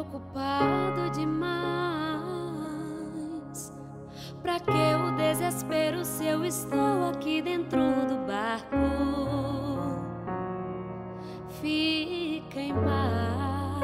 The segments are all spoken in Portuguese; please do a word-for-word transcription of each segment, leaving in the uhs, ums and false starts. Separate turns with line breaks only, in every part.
ocupado demais. Pra que o desespero se eu estou aqui dentro do barco? Fica em paz.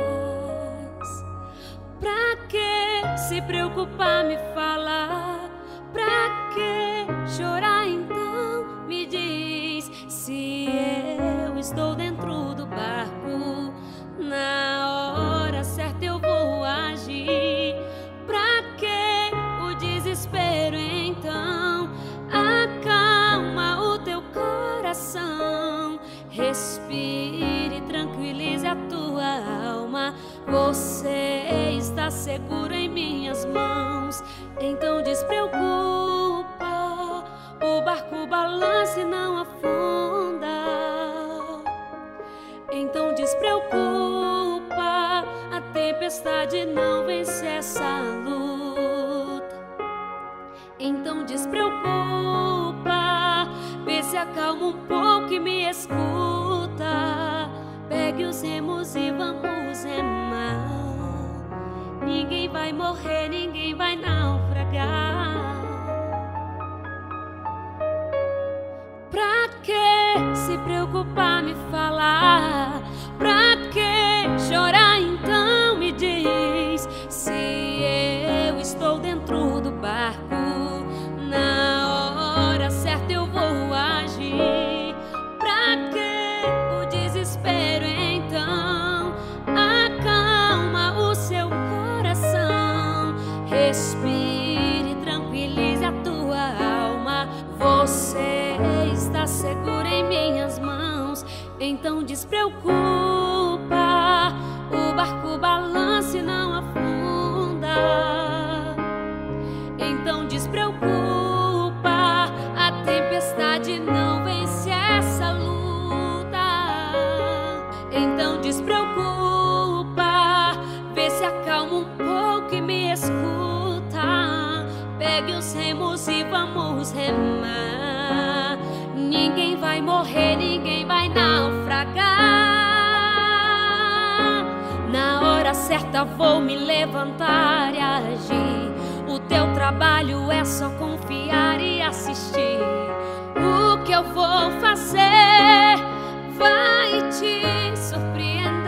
Pra que se preocupar, me falar? Pra que chorar então? Me diz se eu estou dentro do barco. Na hora certa eu vou agir. Pra que o desespero então? Acalma o teu coração. Respire, tranquilize a tua alma. Você está seguro em minhas mãos. Então despreocupa, o barco balança e não afunda. Então despreocupa, a tempestade não vence essa luta. Então despreocupa, vê se acalma um pouco e me escuta. Pegue os remos e vamos remar. Ninguém vai morrer, ninguém vai naufragar. Pra que se preocupar, me falar? Pra que chorar então? Me diz se eu estou dentro do barco. Na hora certa eu vou agir. Pra que o desespero então? Acalma o seu coração. Respire, tranquilize a tua alma. Você está seguro em minhas mãos. Então despreocupa, o barco balança e não afunda. Então despreocupa, a tempestade não vence essa luta. Então despreocupa, vê se acalma um pouco e me escuta. Pegue os remos e vamos remar. Ninguém vai morrer, ninguém vai naufragar. Na hora certa vou me levantar e agir. O teu trabalho é só confiar e assistir. O que eu vou fazer vai te surpreender.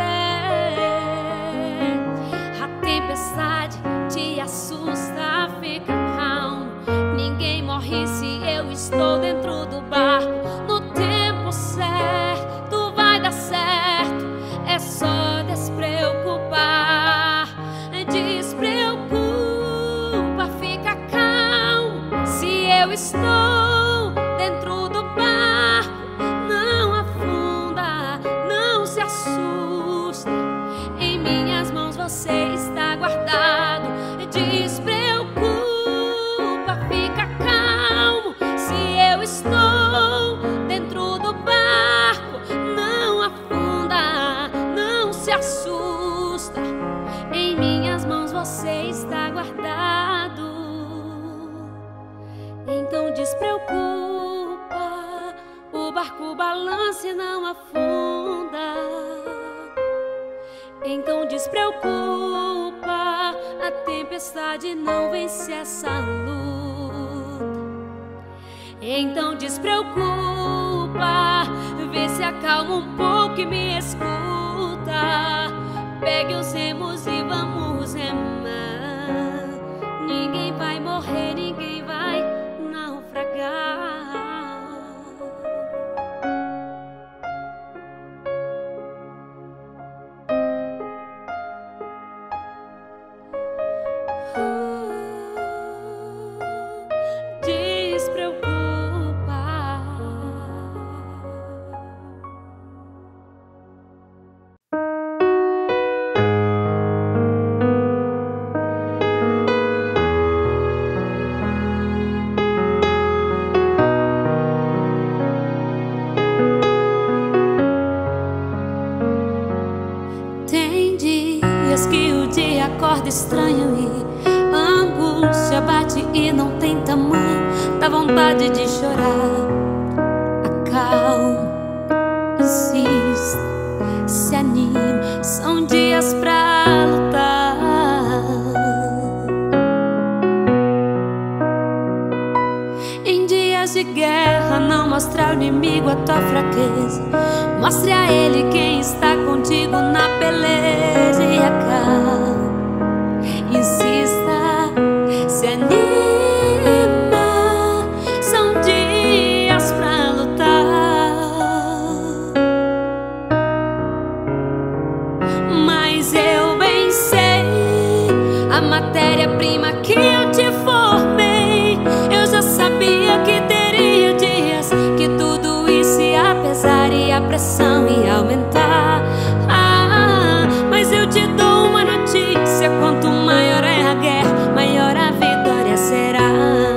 A tempestade te assusta, fica calmo. Ninguém morre se eu estou dentro do barco. No tempo certo vai dar certo. É só despreocupar. Despreocupa, fica calmo. Se eu estou dentro do barco, não afunda, não se assusta. Em minhas mãos você está guardado. Despreocupa, fica calmo. Se eu estou dentro do barco, não afunda, não se assusta. Em minhas mãos você está guardado. Então despreocupa, o barco balança e não afunda. Então despreocupa, a tempestade não vence essa luta. Então despreocupa, vê se acalma um pouco e me escuta. Pegue os remos e vamos remar. Ninguém vai morrer, ninguém vai naufragar. Acorda estranho e a angústia bate e não tem tamanho. Dá vontade de chorar. Acalma, insista, se anima. São dias pra lutar. inimigo a tua fraqueza. Mostre a ele quem está contigo na beleza. E acalma, insista, se anima. São dias pra lutar, mas eu bem sei a matéria-prima que eu te formei. Eu já sabia que teria dias que tudo isso ia pesar e a pressão ia aumentar. Ah, mas eu te dou uma notícia: quanto maior é a guerra, maior a vitória será.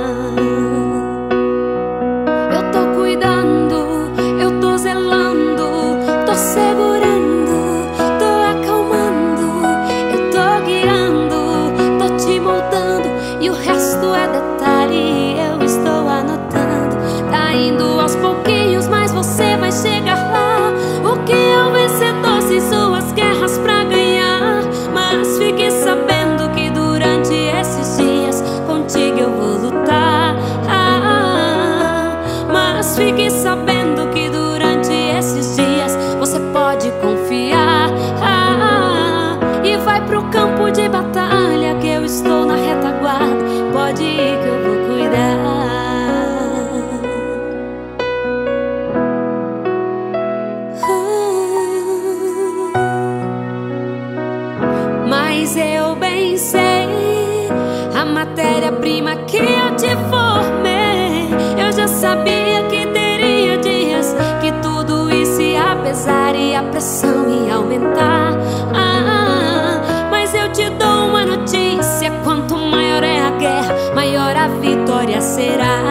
Eu tô cuidando, eu tô zelando, tô segurando, tô acalmando, eu tô guiando, tô te moldando, e o resto é detalhe, eu estou anotando. Tá indo aos pouquinhos, mas você vai chegar lá. O que é o vencedor sem suas guerras pra ganhar? Mas fique sabendo que durante esses dias contigo eu vou lutar. Ah, mas fique sabendo que durante esses dias você pode confiar. Ah, e vai pro campo de batalha que eu estou na retaguarda. Pode ir que eu vou cuidar. Mas eu bem sei a matéria-prima que eu te formei. Eu já sabia que teria dias que tudo isso ia pesar e a pressão ia aumentar. Ah, mas eu te dou uma notícia: quanto maior é a guerra, maior a vitória será.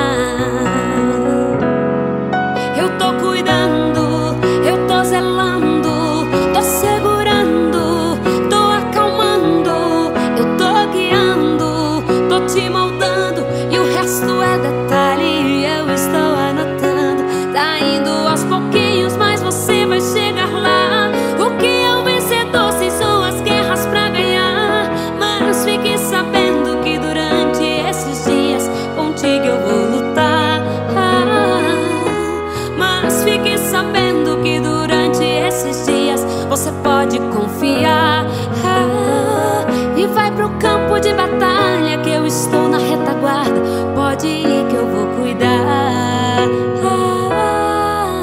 Eu tô cuidando, eu tô zelando, tô segurando, tô acalmando, eu tô guiando, tô te moldando, e o resto é detalhe, eu estou anotando. Tá indo aos pouquinhos, mas você vai chegar lá. O que é o vencedor sem suas guerras pra ganhar? Mas fique sabendo que durante esses dias contigo eu vou lutar. Ah, mas fique sabendo que durante esses dias você pode confiar. Ah, e vai pro campo de batalha que eu estou na retaguarda. Pode ir que eu vou cuidar. Ah,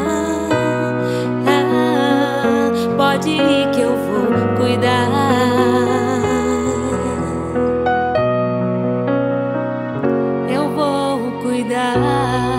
ah, pode ir que eu vou cuidar. Eu vou cuidar.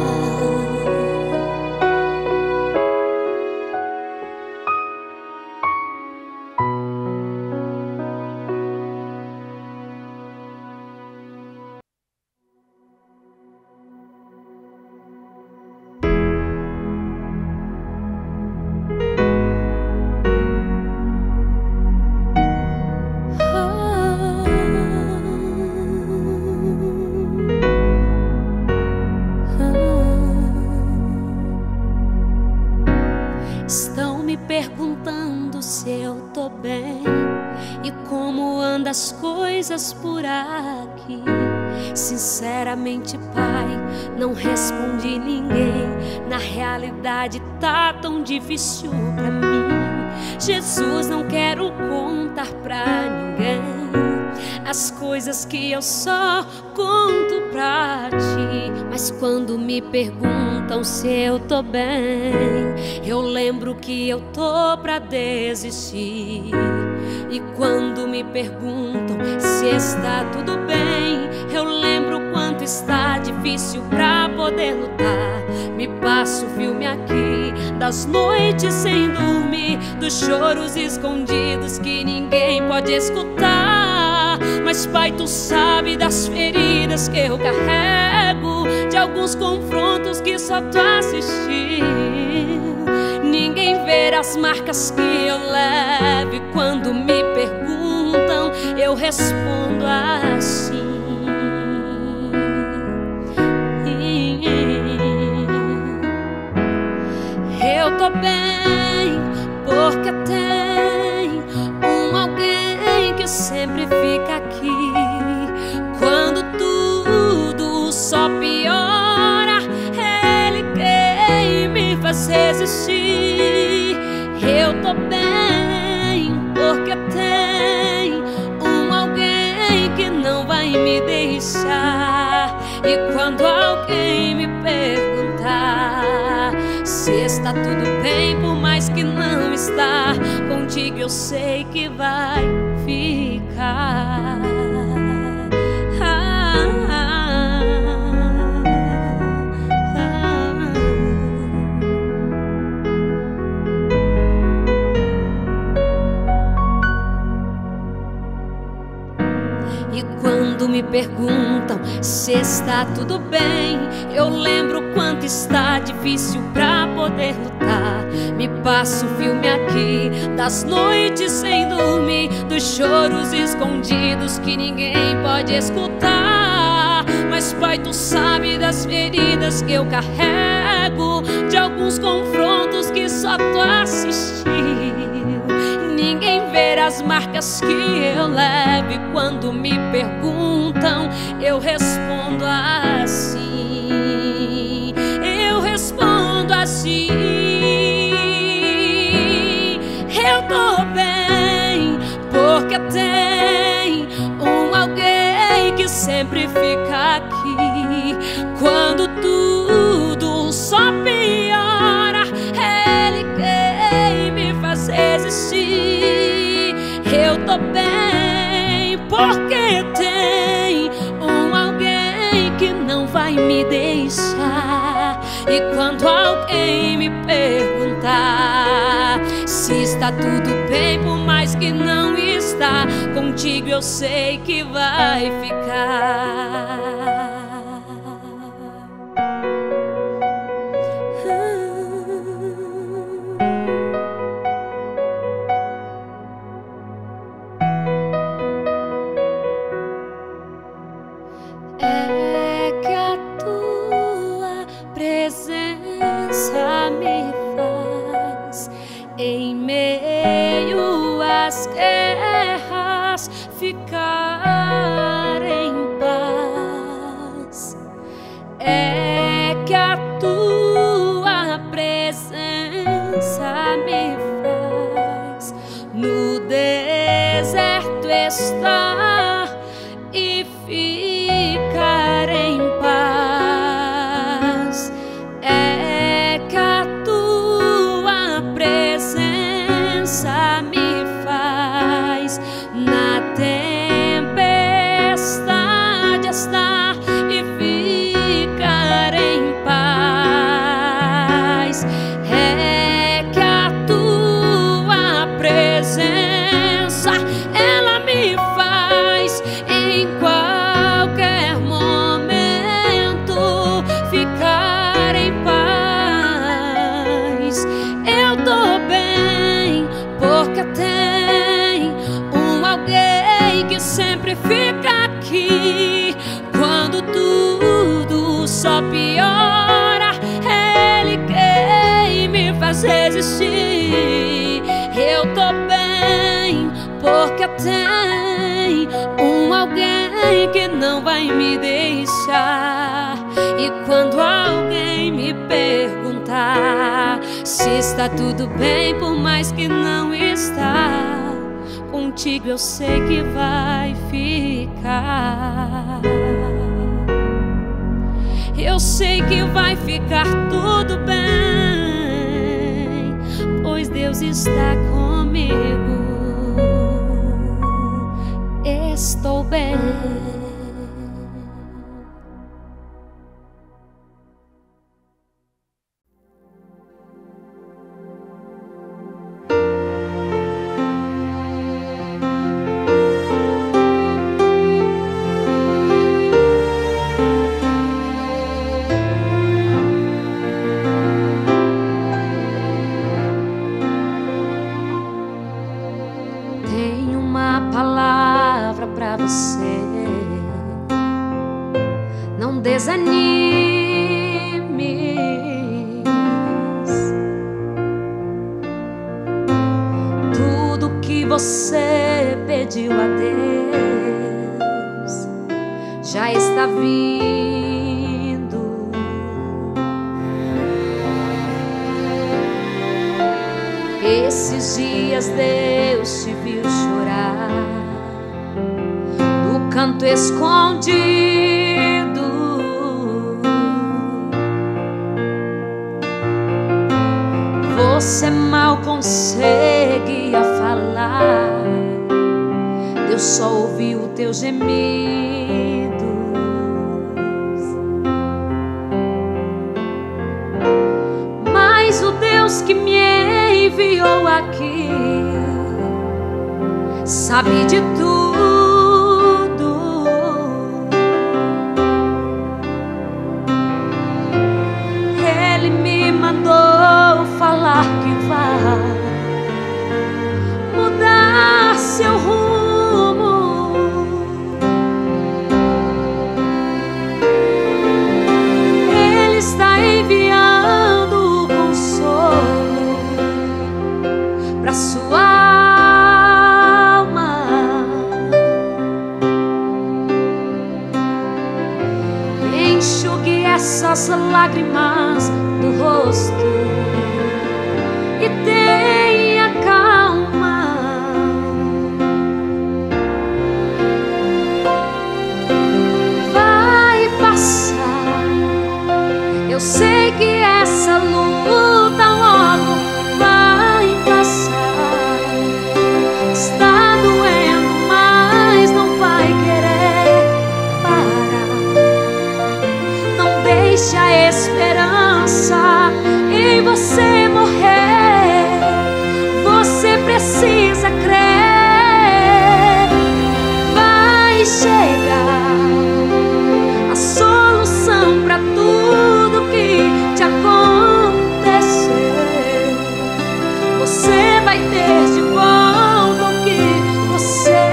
Estão me perguntando se eu tô bem e como andam as coisas por aqui. Sinceramente, pai, não respondi ninguém. Na realidade tá tão difícil pra mim. Jesus, não quero contar pra ninguém as coisas que eu só conto pra ti. Mas quando me perguntam se eu tô bem, eu lembro que eu tô pra desistir. E quando me perguntam se está tudo bem, eu lembro o quanto está difícil pra poder lutar. Me passo filme aqui das noites sem dormir, dos choros escondidos que ninguém pode escutar. Mas pai, tu sabe das feridas que eu carrego, de alguns confrontos que só tu assistiu. Ninguém vê as marcas que eu levo, e quando me perguntam eu respondo assim: eu tô bem porque tem um alguém que sempre fica aqui. Quando tudo só piora, ele quer existir. Eu tô bem porque tem um alguém que não vai me deixar. E quando alguém me perguntar se está tudo bem, por mais que não está, contigo eu sei que vai ficar. E quando me perguntam se está tudo bem, eu lembro quanto está difícil pra poder lutar. Me passo o filme aqui das noites sem dormir, dos choros escondidos que ninguém pode escutar. Mas Pai, Tu sabe das feridas que eu carrego, de alguns confrontos que só Tu assistiu. Ninguém vê as marcas que eu levo, e quando me perguntam, eu respondo assim. Eu respondo assim. Eu tô bem porque tem um alguém que sempre fica aqui. Quando tudo só piora, Ele quem me faz existir. Eu tô bem porque tem um alguém que não vai me deixar. E quando alguém me perguntar se está tudo bem, por mais que não está, contigo eu sei que vai ficar. É que a Tua presença me faz, em meio às guerras, ficar em paz. É que a Tua presença me faz no deserto estar e ficar em paz. É que a Tua presença me faz na tempestade estar e ficar em paz. É que a Tua presença, ela me faz em qualquer momento ficar em paz. Eu tô bem porque tem um alguém que sempre fica aqui. Quando tudo só piora, Ele quem me faz resistir. Eu tô bem porque tem um alguém que não vai me deixar. E quando alguém me perguntar se está tudo bem, por mais que não está, contigo eu sei que vai ficar. Eu sei que vai ficar tudo bem, pois Deus está comigo. Estou bem. Tenho uma palavra pra você. Não desanimes. Tudo que você pediu a Deus já está vindo. Esses dias Deus te viu chorar no canto escondido. Você mal conseguia falar, Deus só ouviu o teu gemido. Mas o Deus que me enviou aqui sabe de tudo. Ele me mandou falar que vai mudar seu rumo. Ele está enviando consolo para sua alma. Enxugue essas lágrimas do rosto e tenha calma. Vai passar. Eu sei que essa luta logo vai passar. Está doendo, mas não vai querer parar. Não deixe a esperança em você morrer. Você precisa crer. Vai chegar a solução para tudo que te acontecer. Você vai ter de volta o que você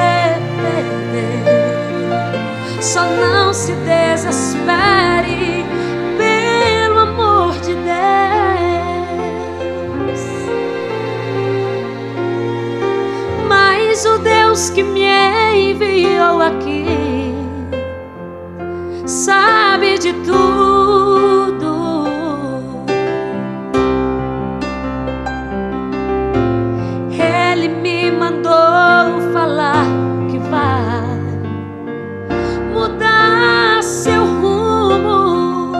perdeu. Só não se desespere, pelo amor de Deus. Mas o Deus que me enviou aqui sabe de tudo. Ele me mandou falar que vai mudar seu rumo.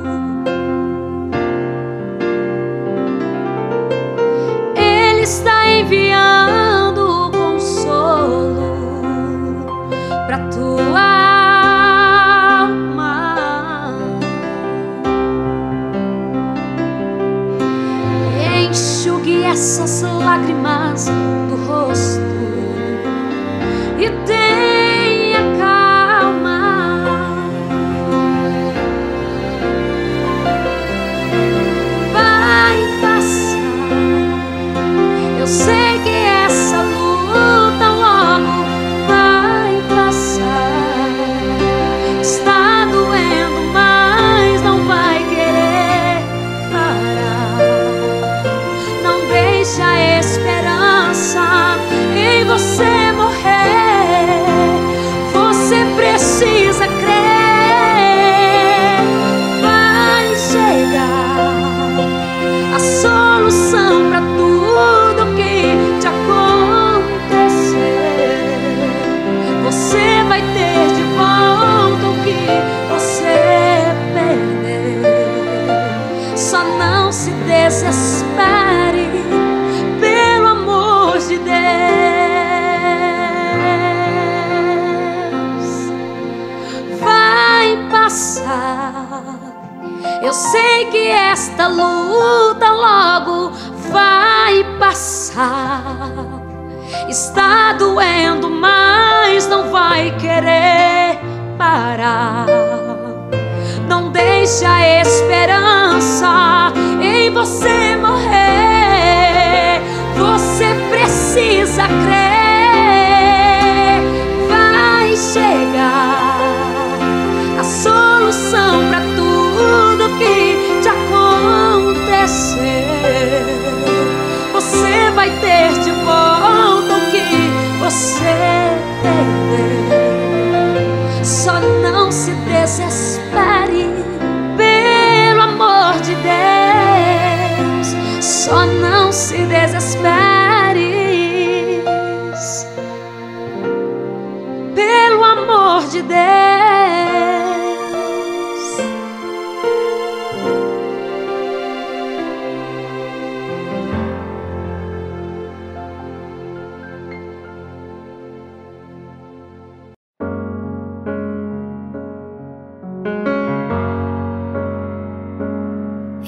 Ele está enviando consolo para tua alma. Enxugue essas lágrimas do rosto e tenha calma. Vai passar. Eu sei que essa luta logo vai passar. Está doendo, mas não vai querer parar. Não deixe a esperança em você morrer. Você precisa crer. Vai chegar a solução para tudo que te acontecer. Você vai ter de volta o que você perdeu. Só não se desespere, pelo amor de Deus. Vai passar. Eu sei que esta luta logo vai passar. Está doendo, mas não vai querer parar. Não deixe a esperança em você morrer. Você precisa crer. Vai chegar a solução para tudo que te acontecer. Você vai ter de volta o que você perdeu. Só não se desespere, pelo amor de Deus. Só não se desespere.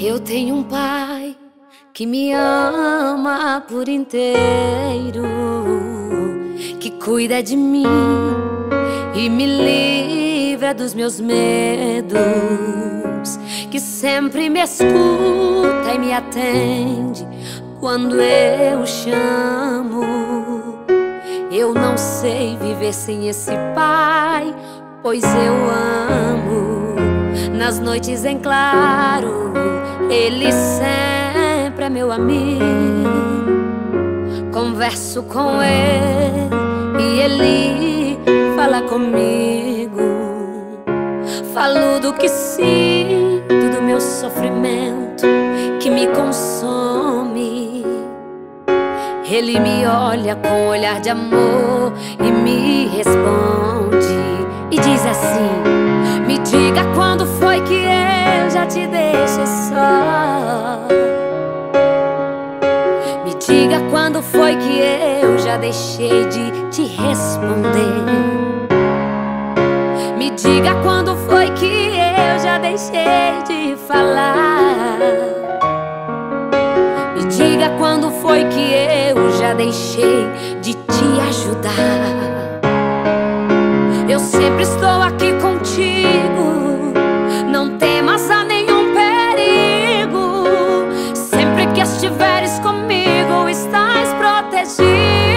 Eu tenho um pai que me ama por inteiro, que cuida de mim e me livra dos meus medos, que sempre me escuta e me atende quando eu chamo. Eu não sei viver sem esse pai, pois eu amo. Nas noites em claro, ele sempre é meu amigo. Converso com ele e ele fala comigo. Falo do que sinto, do meu sofrimento que me consome. Ele me olha com um olhar de amor e me responde e diz assim: me diga quando foi que eu já te deixei só. Me diga quando foi que eu já deixei de te responder. Me diga quando foi que eu já deixei de falar. Me diga quando foi que eu já deixei de te ajudar. Eu sempre estou aqui contigo, não temas a nenhum perigo. Sempre que estiveres comigo, estás protegido.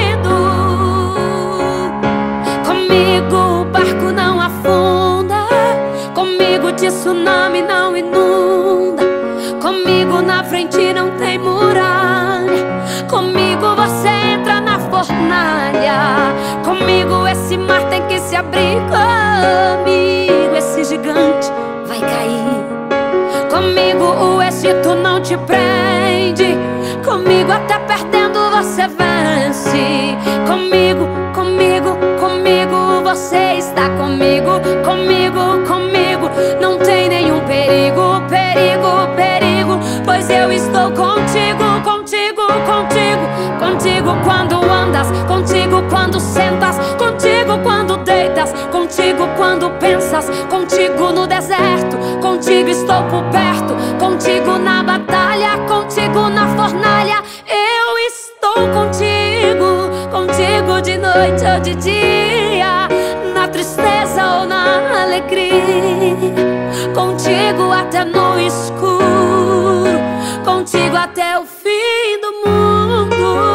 Comigo o barco não afunda, comigo tsunami não inunda, comigo na frente não tem muralha, comigo você entra na fornalha, comigo esse mar tem que se abrir, comigo esse gigante vai cair, comigo o Egito não te prende, comigo até perdendo você vence. Comigo, comigo, comigo você está comigo, comigo, comigo não tem nenhum perigo, perigo, perigo, pois eu estou contigo, contigo, contigo, contigo quando andas, contigo quando sentas, contigo quando deitas, contigo quando pensas, contigo no deserto, contigo estou por perto, contigo na batalha, contigo na fornalha. Eu estou contigo, contigo de noite ou de dia, na tristeza ou na alegria, contigo até no escuro, contigo até o fim do mundo.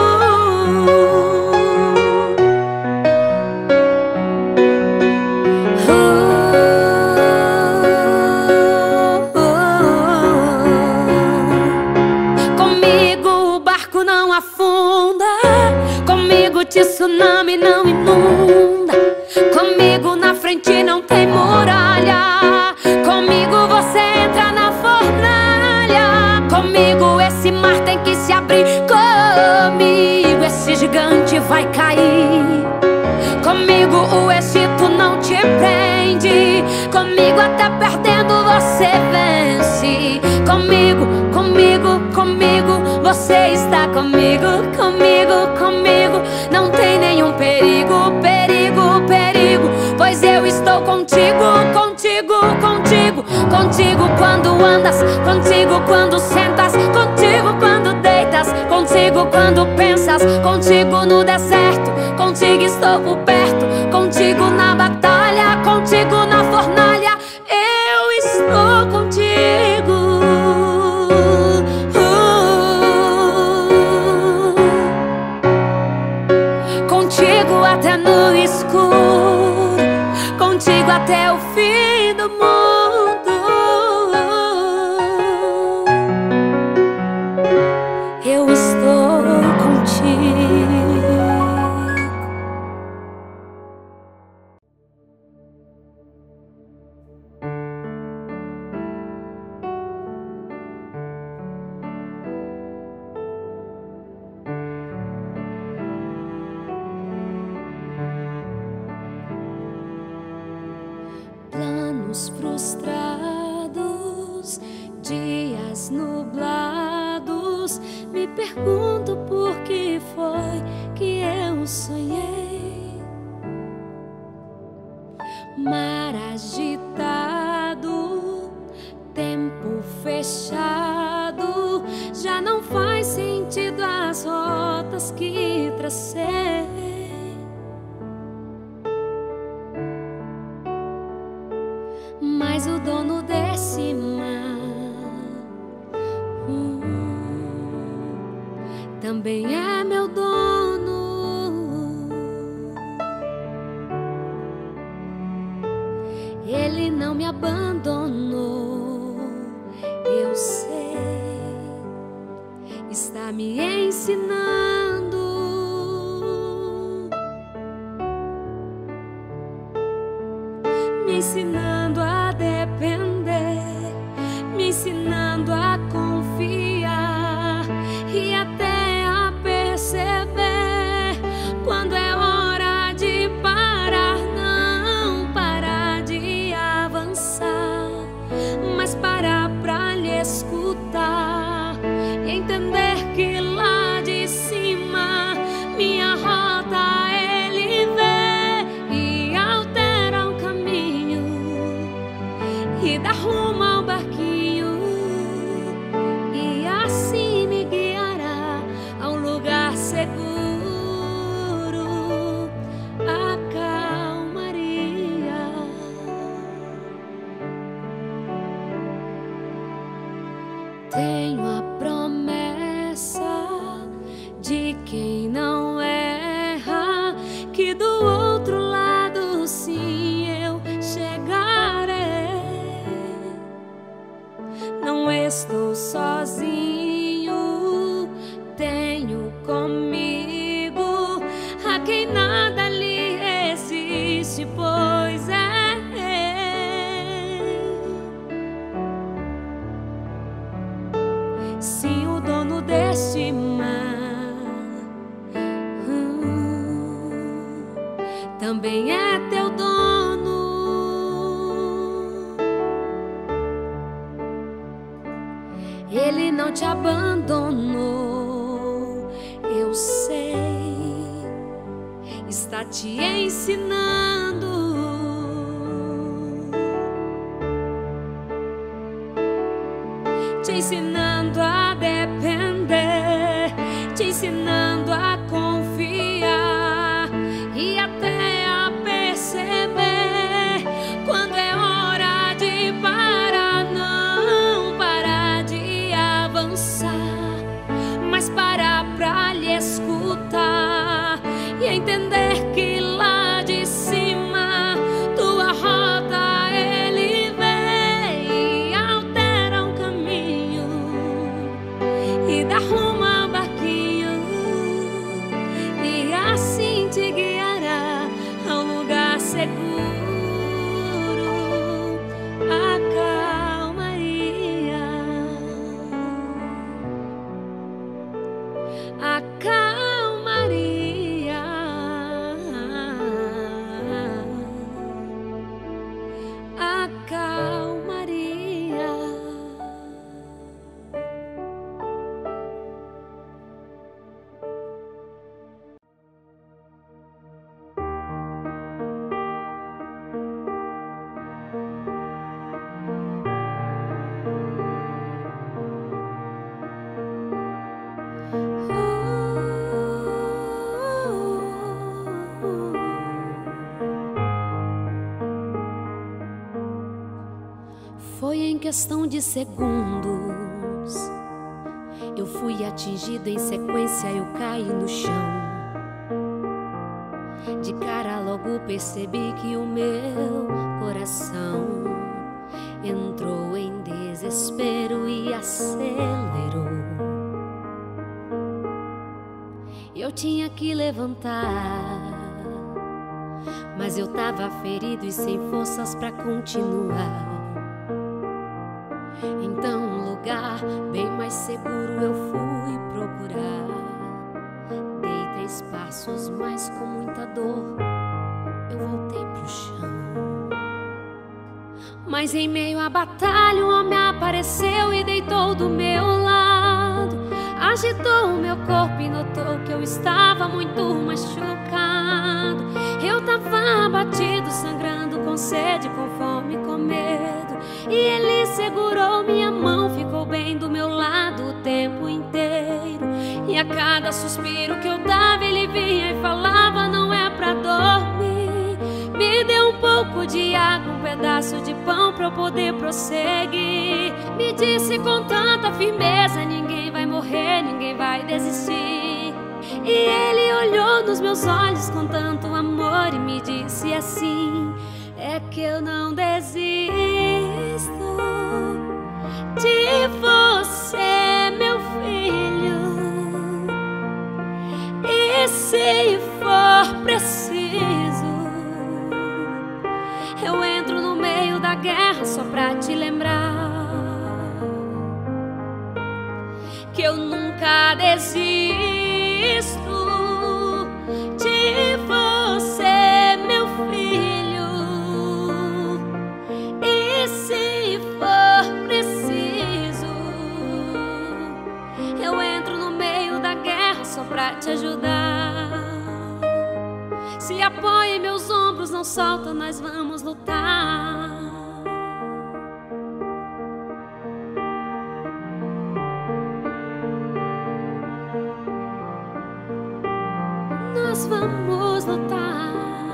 Comigo o barco não afunda, comigo tsunami não inunda, comigo na frente não tem muralha, comigo você entra na fornalha, comigo esse mar tem que se abrir, comigo esse gigante vai cair, comigo o Egito não te prende, comigo até perdendo você vence. Comigo, comigo, comigo você está comigo, comigo, comigo não tem nenhum perigo, perigo, perigo, pois eu estou contigo, contigo, contigo, contigo quando andas, contigo quando sentas, contigo quando deitas, contigo quando pensas, contigo no deserto, contigo estou por perto, contigo na batalha, contigo na fornalha. Eu estou contigo, contigo até no escuro, contigo até o fim do mundo. Eu estou contigo. Planos frustrados, dias nublados, me pergunto por que foi que eu sonhei. Mar agitado, tempo fechado, rotas que tracei. Mas o dono desse mar uh, também é meu dono. Ele não me abandonou, eu sei, está me ensinando. Me ensinando a depender, me ensinando a confiar e até a perceber quando é hora de parar. Não parar de avançar, mas parar pra lhe escutar e entender que lá de cima minha rota ele vê e altera o caminho e dá rumo ao barquinho, e assim me guiará a um lugar seguro. A calmaria. Tenho a promessa de quem não erra, que do outro lado sim eu chegarei. Não estou sozinho, tenho comigo a quem nada lhe resiste, pois é sim o dono deste mar. uh, Também é teu dono. Ele não te abandonou, eu sei, está te ensinando. Te ensinando a depender, te ensinando a confiar e até a perceber quando é hora de parar. Não parar de avançar, mas parar pra lhe escutar e entender que lá de cima tua rota ele vê e altera um caminho e dá rumo ao barquinho, e assim te guiará a um lugar seguro. A calmaria. A calmaria. A calmaria. Foi em questão de segundos, eu fui atingida em sequência, eu caí no chão. De cara logo percebi que o meu coração entrou em desespero e acelerou. Eu tinha que levantar, mas eu tava ferido e sem forças pra continuar. Então um lugar bem mais seguro eu fui procurar. Dei três passos, mas com muita dor eu voltei pro chão. Mas em meio à batalha um homem apareceu e deitou do meu lado. Agitou o meu corpo e notou que eu estava muito machucado. Eu tava abatido, sangrando, com sede, com fome, com medo. E ele segurou minha mão, ficou bem do meu lado o tempo inteiro. E a cara cada suspiro que eu dava, ele vinha e falava: não é pra dormir. Me deu um pouco de água, um pedaço de pão pra eu poder prosseguir. Me disse com tanta firmeza: ninguém vai morrer, ninguém vai desistir. E ele olhou nos meus olhos com tanto amor e me disse assim: é que eu não desisto de você, meu filho. E se for preciso, eu entro no meio da guerra só pra te lembrar que eu nunca desisto de você, meu filho. E se for preciso, eu entro no meio da guerra só pra te ajudar. Se apoia em meus ombros, não solta, nós vamos lutar. Nós vamos lutar.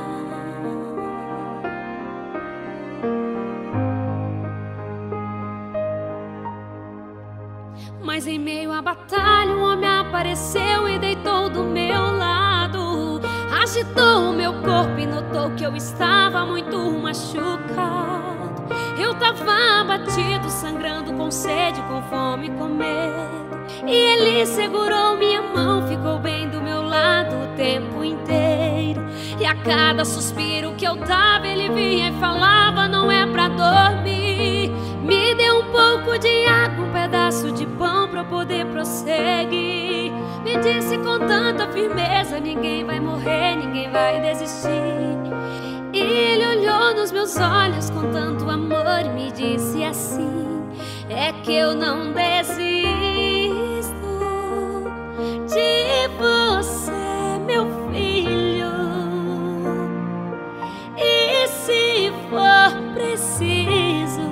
Mas em meio à batalha um homem apareceu e deitou do meu lado. Agitou o meu corpo e notou que eu estava muito machucado. Eu tava abatido, sangrando, com sede, com fome, com medo. E ele segurou minha mão, ficou bem do meu lado o tempo inteiro. E a cada suspiro que eu dava, ele vinha e falava: não é pra dormir. Me deu um pouco de água, um pedaço de pão pra eu poder prosseguir. Me disse com tanta firmeza: ninguém vai morrer, ninguém vai desistir. E ele olhou nos meus olhos com tanto amor e me disse assim: é que eu não desisto de você, meu filho. E se for preciso,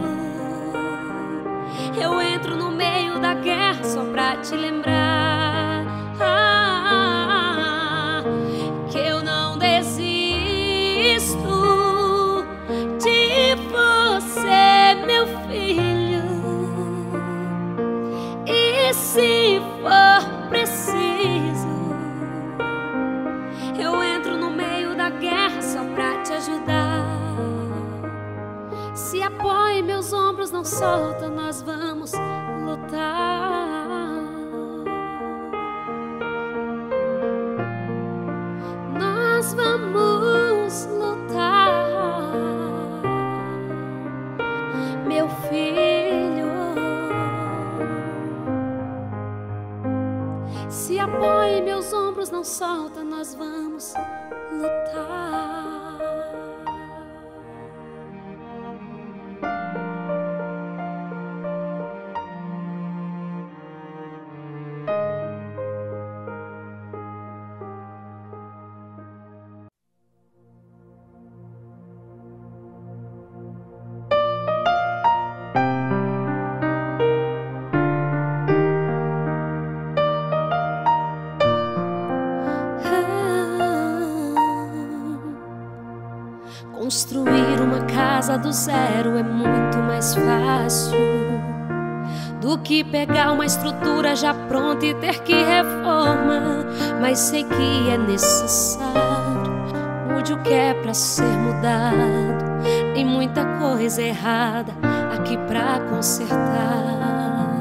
eu entro no meio da guerra só pra te lembrar ah, que eu não desisto de você, meu filho. E se for preciso, eu entro no meio da guerra só pra te ajudar. Se apoia em meus ombros, não solta, nós vamos lutar. Nós vamos lutar, meu filho. Se apoia em meus ombros, não solta, nós vamos lutar. Construir uma casa do zero é muito mais fácil do que pegar uma estrutura já pronta e ter que reformar. Mas sei que é necessário, mude o que é pra ser mudado. Tem muita coisa errada aqui pra consertar.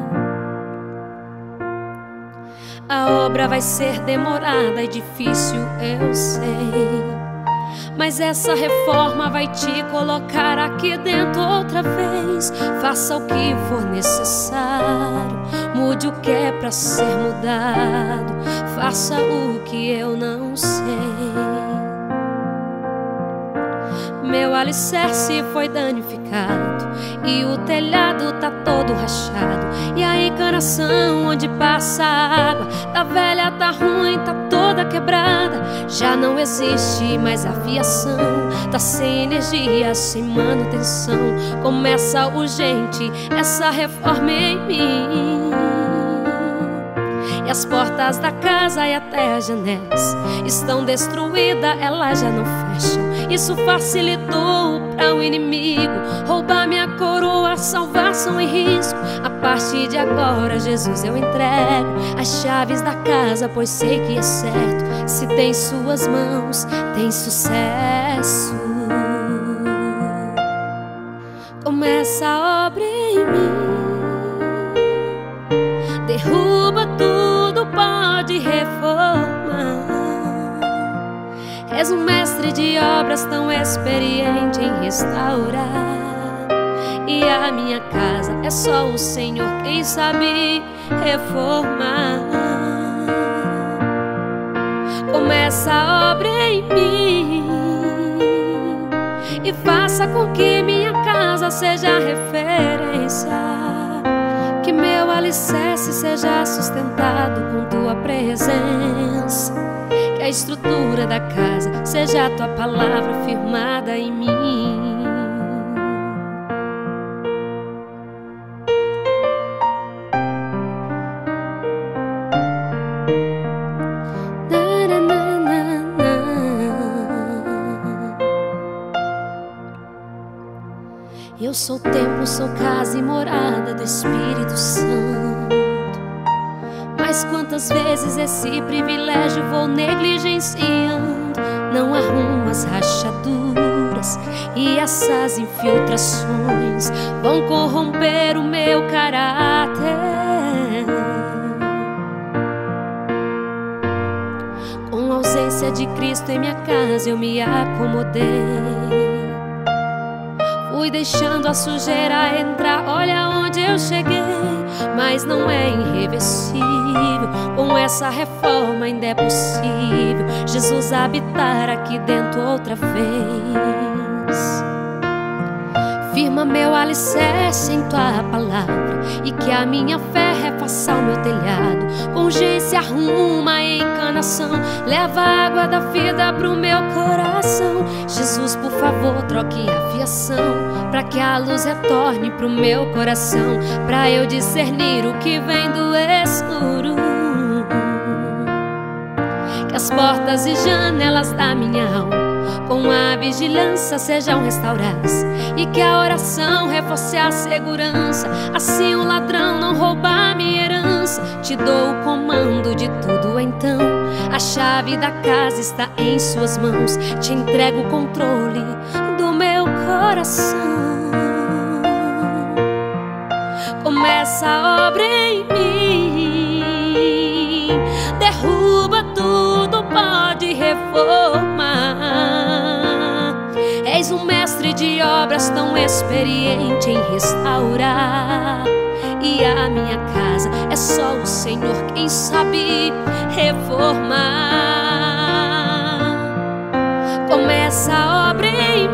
A obra vai ser demorada e difícil, eu sei, mas essa reforma vai te colocar aqui dentro outra vez. Faça o que for necessário, mude o que é pra ser mudado. Faça o que eu não sei. Meu alicerce foi danificado e o telhado tá todo rachado. E a encanação onde passa a água da velha tá ruim, tá toda quebrada. Já não existe mais a fiação, tá sem energia, sem manutenção. Começa urgente essa reforma em mim. E a As portas da casa e até as janelas estão destruídas, elas já não fecham. Isso facilitou para o inimigo roubar minha coroa, salvação e risco. A partir de agora, Jesus, eu entrego as chaves da casa, pois sei que é certo. Se tem suas mãos, tem sucesso. Começa a obra em mim, derruba tudo, pode reformar. És um mestre de obras tão experiente em restaurar. E a minha casa é só o Senhor quem sabe reformar. Começa a obra em mim e faça com que minha casa seja referência. Que meu alicerce seja sustentado com tua presença. Que a estrutura da casa seja a tua palavra firmada em mim. Eu sou templo, sou casa e morada do Espírito Santo. Mas quantas vezes esse privilégio vou negligenciando? Não arrumo as rachaduras e essas infiltrações vão corromper o meu caráter. Com a ausência de Cristo em minha casa eu me acomodei. Fui deixando a sujeira entrar, olha onde eu cheguei. Mas não é irreversível, com essa reforma ainda é possível Jesus habitar aqui dentro outra vez. Firma meu alicerce em tua palavra e que a minha fé refaça o meu telhado. Com urgência arruma a encanação, leva a água da vida pro meu coração. Jesus, por favor, troque a fiação, pra que a luz retorne pro meu coração, pra eu discernir o que vem do escuro. Que as portas e janelas da minha alma com a vigilância sejam restauradas, e que a oração reforce a segurança. Assim o ladrão não rouba minha herança. Te dou o comando de tudo então, a chave da casa está em suas mãos. Te entrego o controle do meu coração. Começa a obra em mim, derruba tudo, pode reformar. És um mestre de obras tão experiente em restaurar. E a minha casa é só o Senhor quem sabe reformar. Começa a obra em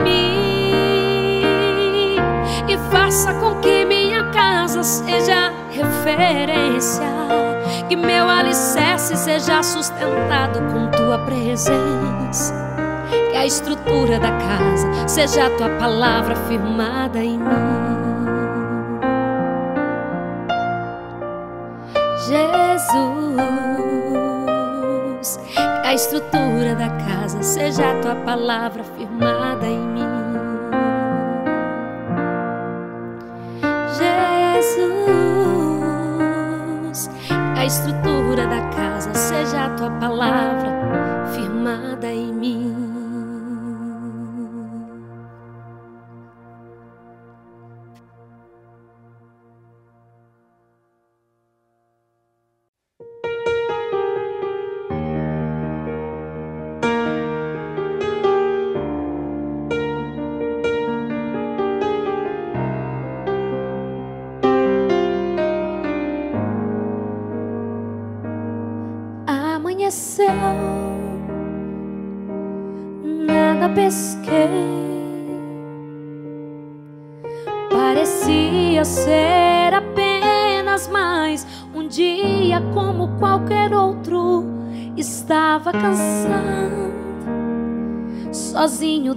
mim e faça com que minha casa seja referência. Que meu alicerce seja sustentado com tua presença. Que a estrutura da casa seja a tua palavra firmada em mim. Jesus, que a estrutura da casa seja a tua palavra firmada em mim. Jesus, que a estrutura da casa seja a tua palavra firmada em mim. Amanheceu, nada pesquei. Parecia ser apenas mais um dia como qualquer outro. Estava cansado, sozinho,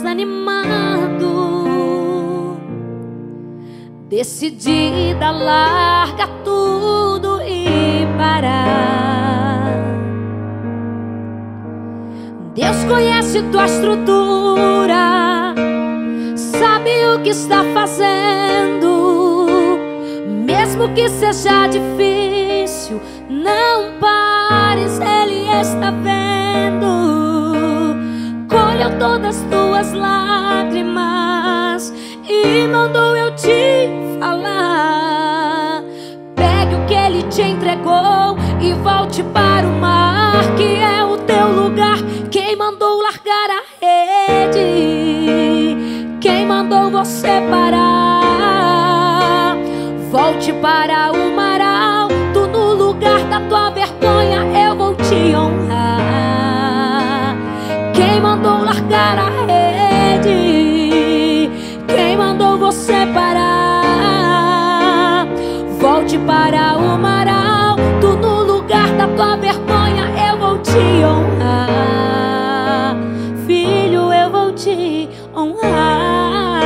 desanimado, decidida a largar tudo e parar. Deus conhece tua estrutura, sabe o que está fazendo. Mesmo que seja difícil, não pares, Ele está vendo. Colheu todas as tuas lágrimas e mandou eu te falar. Pegue o que Ele te entregou e volte para o mar, que é o teu lugar. Quem mandou largar a rede? Quem mandou você parar? Volte para o mar alto, no lugar da tua vergonha eu vou te honrar. Quem mandou largar a rede? Quem mandou você parar? Volte para o mar alto, no lugar da tua vergonha eu vou te honrar. Filho, eu vou te honrar.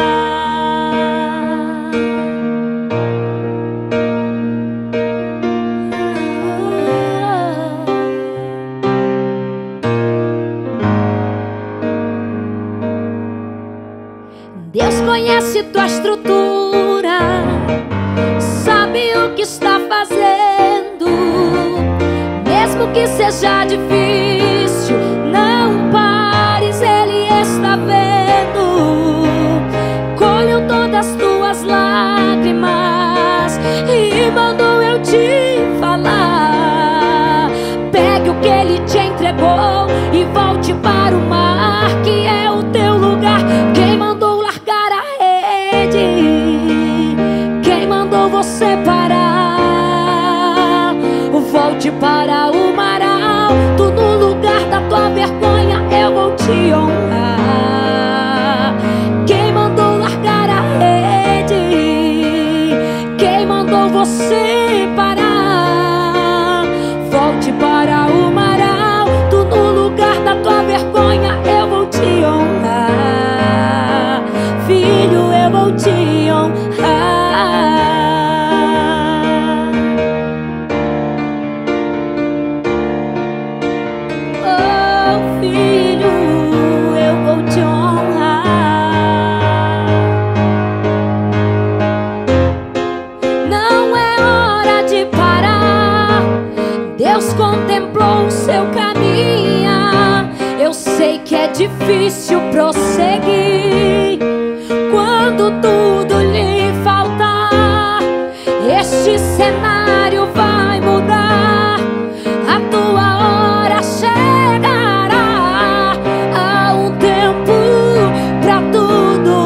Deus conhece tua estrutura, sabe o que está fazendo. Mesmo que seja difícil, não pares, Ele está vendo. Colheu todas as tuas lágrimas e mandou eu te falar. Pegue o que Ele te entregou e volte para o mar, que é o teu lugar. Quem mandou largar a rede? Quem mandou você parar? Volte para o mar alto, no lugar da tua vergonha eu vou te honrar. Quem mandou largar a rede? Quem mandou você parar? Volte para o mar alto, no lugar da tua vergonha eu vou te honrar. Filho, eu vou te honrar. Contemplou o seu caminhar. Eu sei que é difícil prosseguir quando tudo lhe faltar. Este cenário vai mudar, a tua hora chegará. Há um tempo pra tudo.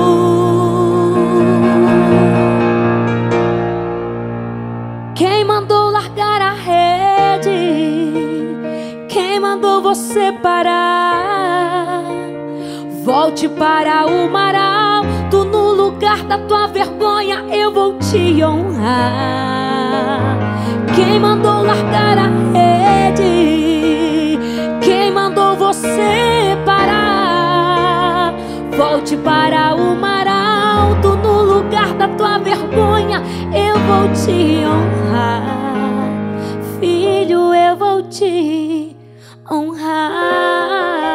Quem mandou largar a rede? Quem mandou você parar? Volte para o mar alto, no lugar da tua vergonha eu vou te honrar. Quem mandou largar a rede? Quem mandou você parar? Volte para o mar alto, no lugar da tua vergonha eu vou te honrar. Filho, eu vou te honrar.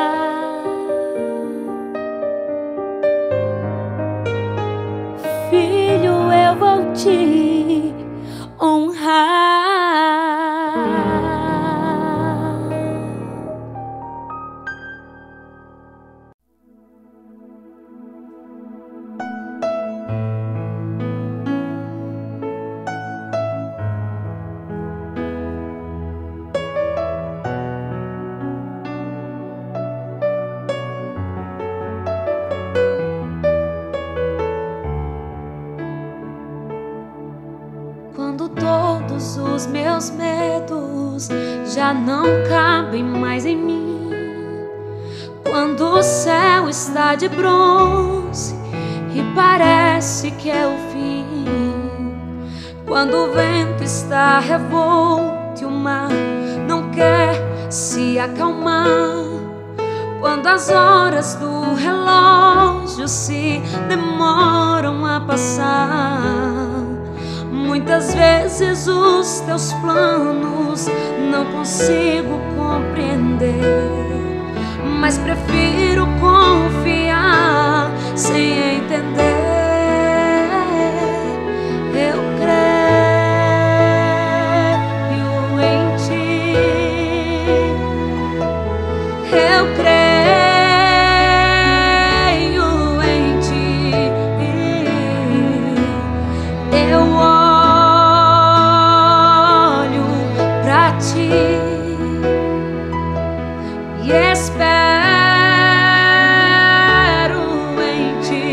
Filho, eu vou te honrar. Quando todos os meus medos já não cabem mais em mim, quando o céu está de bronze e parece que é o fim, quando o vento está revolto e o mar não quer se acalmar, quando as horas do relógio se demoram a passar, Muitas vezes os teus planos não consigo compreender, mas prefiro confiar sem entender. Eu creio em ti, eu creio em ti, eu olho pra ti e espero em ti.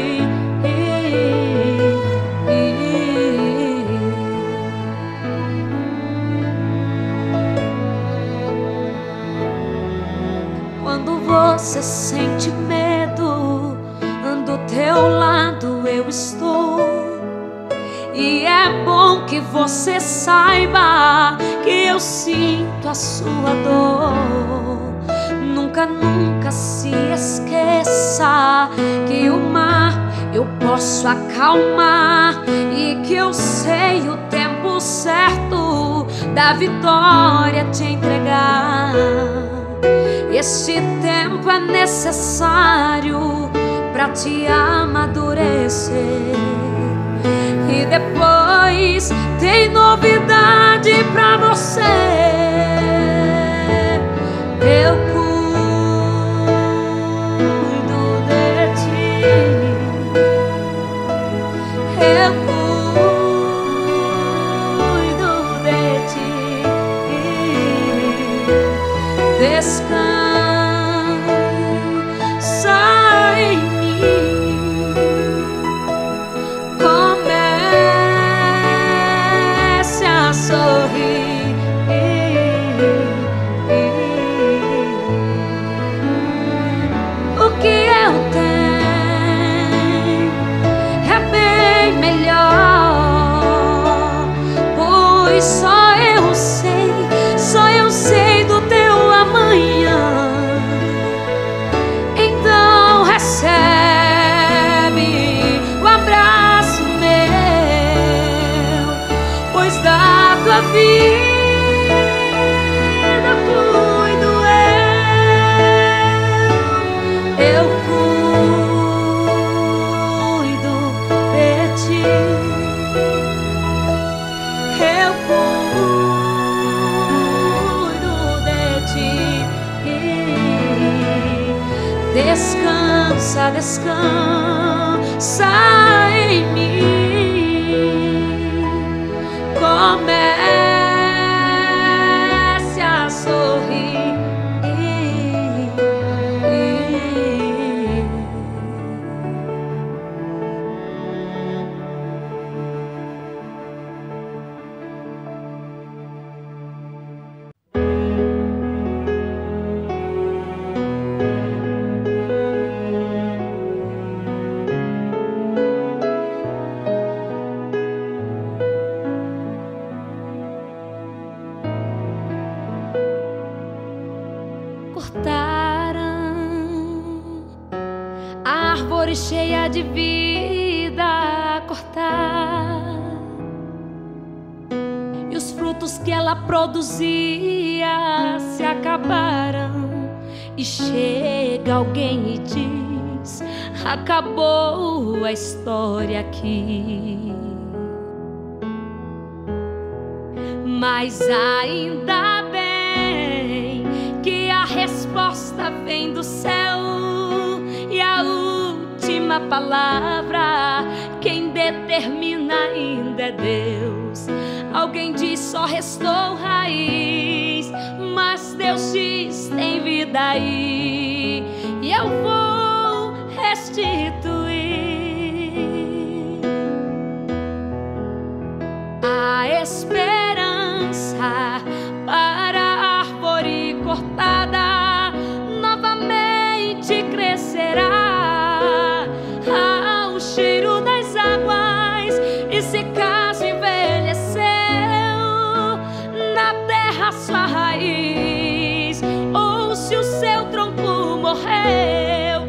Quando você sente medo, do teu lado eu estou. E é bom que você saiba que eu sinto a sua dor. Nunca, nunca se esqueça que o mar eu posso acalmar e que eu sei o tempo certo da vitória te entregar. Este tempo é necessário pra te amadurecer, e depois tem novidade pra você. Eu cuido de ti, eu cuido de ti. Descansa em mim, comece a sorrir. O que eu tenho é bem melhor, pois só eu sei, só eu sei do teu amanhã. Então recebe o abraço meu, pois da tua vida cuido eu. Eu cuido de ti, eu cuido de ti. Descansa, descansa em mim, comece a sorrir. Cortaram a árvore cheia de vida, cortar, e os frutos que ela produzia se acabaram. E chega alguém e diz: acabou a história aqui. Mas ainda bem que a resposta vem do céu, e a última palavra quem determina ainda é Deus. Alguém diz: só restou raiz, mas Deus diz: tem vida aí, e eu vou restituir a esperança para a árvore cortada. Novamente crescerá ao cheiro das águas, e se caso envelheceu na terra sua raiz, ou se o seu tronco morreu,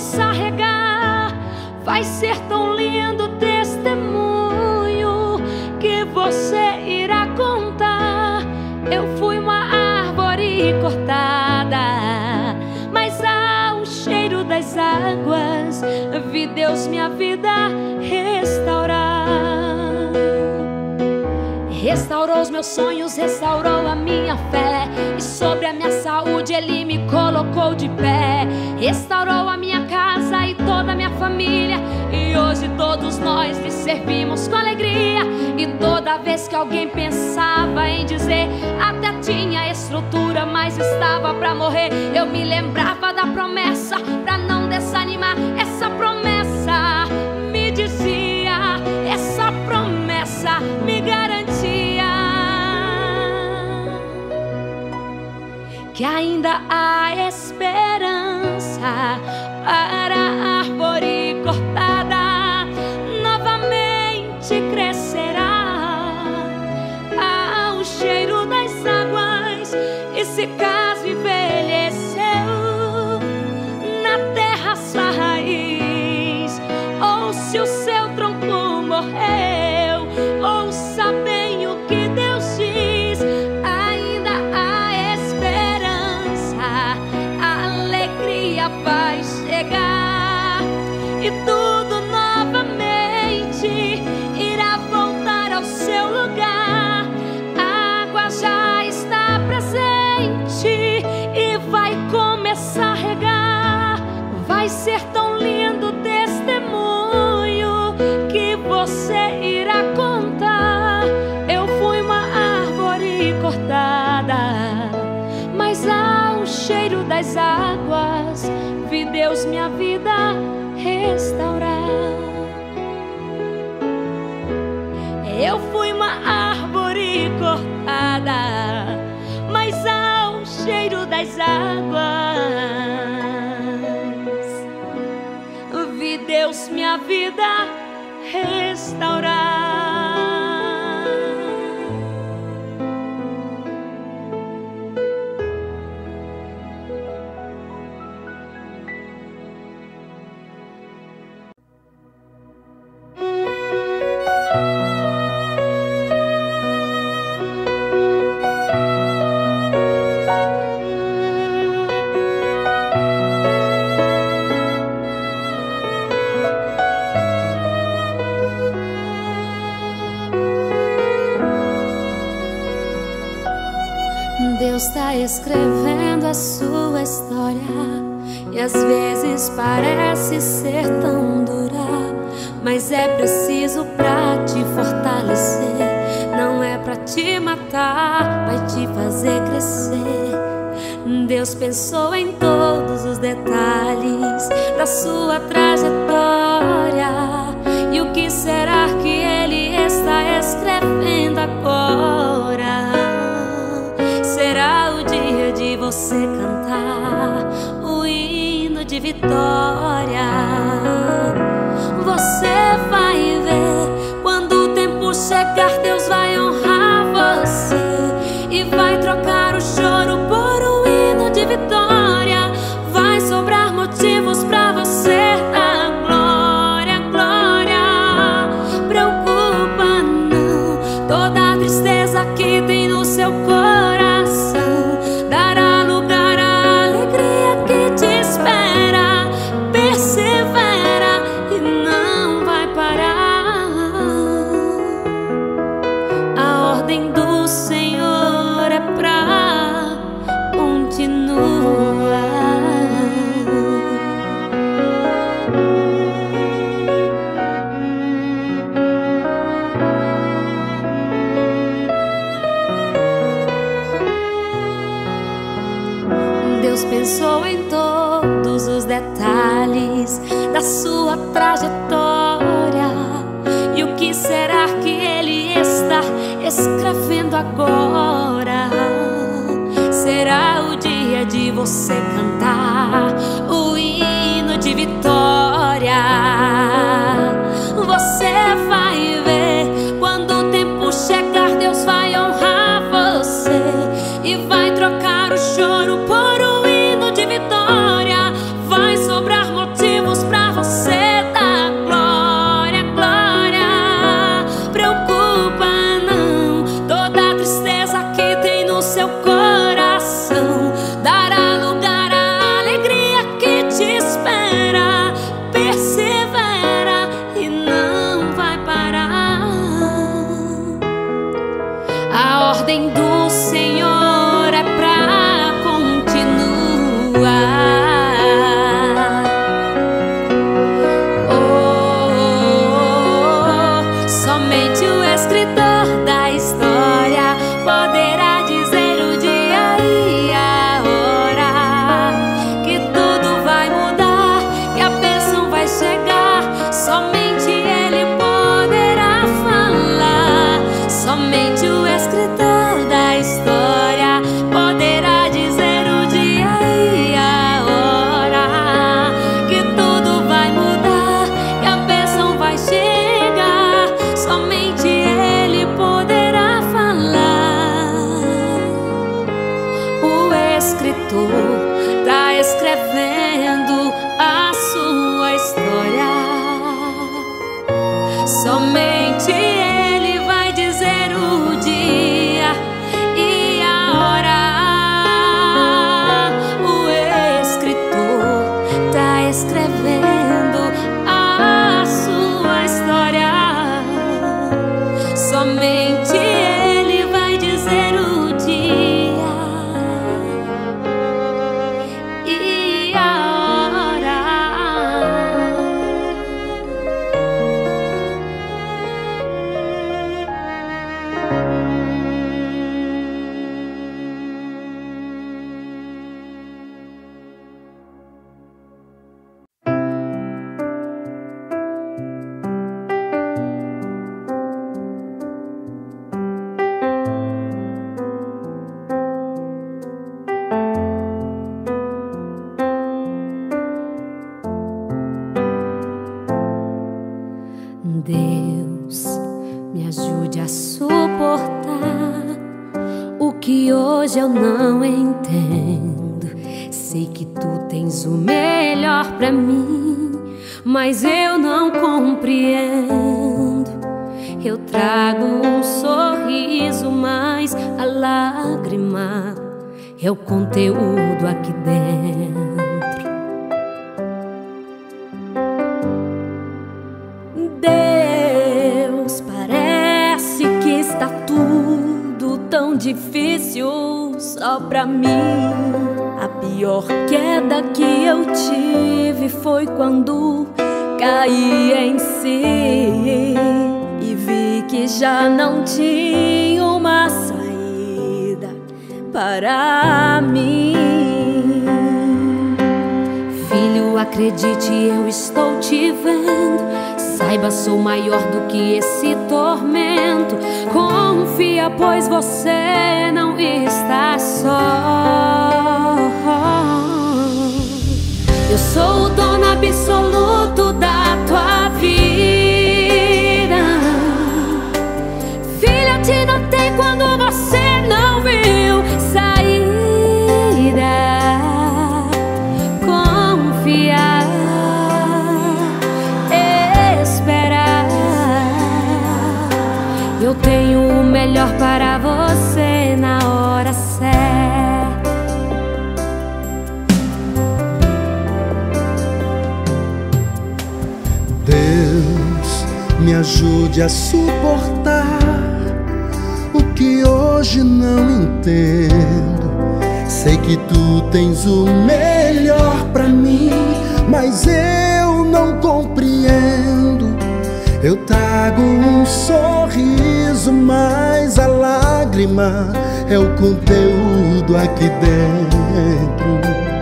começar a regar, vai ser tão lindo o testemunho que você irá contar. Eu fui uma árvore cortada, mas ao cheiro das águas vi Deus minha vida restaurar. Restaurou os meus sonhos, restaurou a minha fé, e sobre a minha saúde Ele me colocou de pé. Restaurou a minha casa e toda a minha família, e hoje todos nós lhe servimos com alegria. E toda vez que alguém pensava em dizer, até tinha estrutura, mas estava pra morrer, eu me lembrava da promessa pra não desanimar. Essa promessa me dizia, essa promessa me garantia que ainda há esperança para a árvore cortada, novamente crescerá ao cheiro das águas. E se caso envelheceu na terra sua raiz, ou se o seu tronco morreu, ouça bem o que Deus diz: ainda há esperança, a alegria vai chegar, e tudo novamente irá voltar ao seu lugar. A água já está presente e vai começar a regar. Vai ser tão lindo o testemunho que você irá contar. Eu fui uma árvore cortada, mas ao cheiro das águas vi Deus minha vida restaurar. Eu fui uma árvore cortada, mas ao cheiro das águas vi Deus minha vida restaurar. Deus está escrevendo a sua história, e às vezes parece ser tão dura, mas é preciso pra te fortalecer. Não é pra te matar, vai te fazer crescer. Deus pensou em todos os detalhes da sua trajetória, e o que será que Ele está escrevendo agora? Será o dia de você cantar o hino de vitória. Você vai ver, quando o tempo chegar, Deus vai honrar você e vai trocar o choro por um hino de vitória. Vai sobrar motivos pra você dar glória, glória. Preocupa não, toda a tristeza que tem no seu coração dará lugar à alegria que te espera. Persevera e não vai parar. A ordem do Senhor é pra continuar. Deus pensou em todos os detalhes da sua trajetória, e o que será que Ele está escrevendo agora? Será o dia de você cantar o hino de vitória. Você vai ver, quando o tempo chegar, Deus vai honrar você e vai trocar o choro por um hino de vitória. Vai sobrar motivo Deus, me ajude a suportar o que hoje eu não entendo. Sei que tu tens o melhor pra mim, mas eu não compreendo. Eu trago um sorriso, mas a lágrima é o conteúdo aqui dentro. Deus, parece que está tudo tão difícil só pra mim. A pior queda que eu tive foi quando caí em si e vi que já não tinha uma saída para mim. Filho, acredite, eu estou te vendo. Saiba, sou maior do que esse tormento. Confia, pois você não está só. Eu sou o dono absoluto da tua vida. Filha, eu te notei quando você não viu saída. Confiar, esperar. Eu tenho o melhor para você na hora certa.
Deus, me ajude a suportar o que hoje não entendo. Sei que tu tens o melhor pra mim, mas eu não compreendo. Eu trago um sorriso, mas a lágrima é o conteúdo aqui dentro.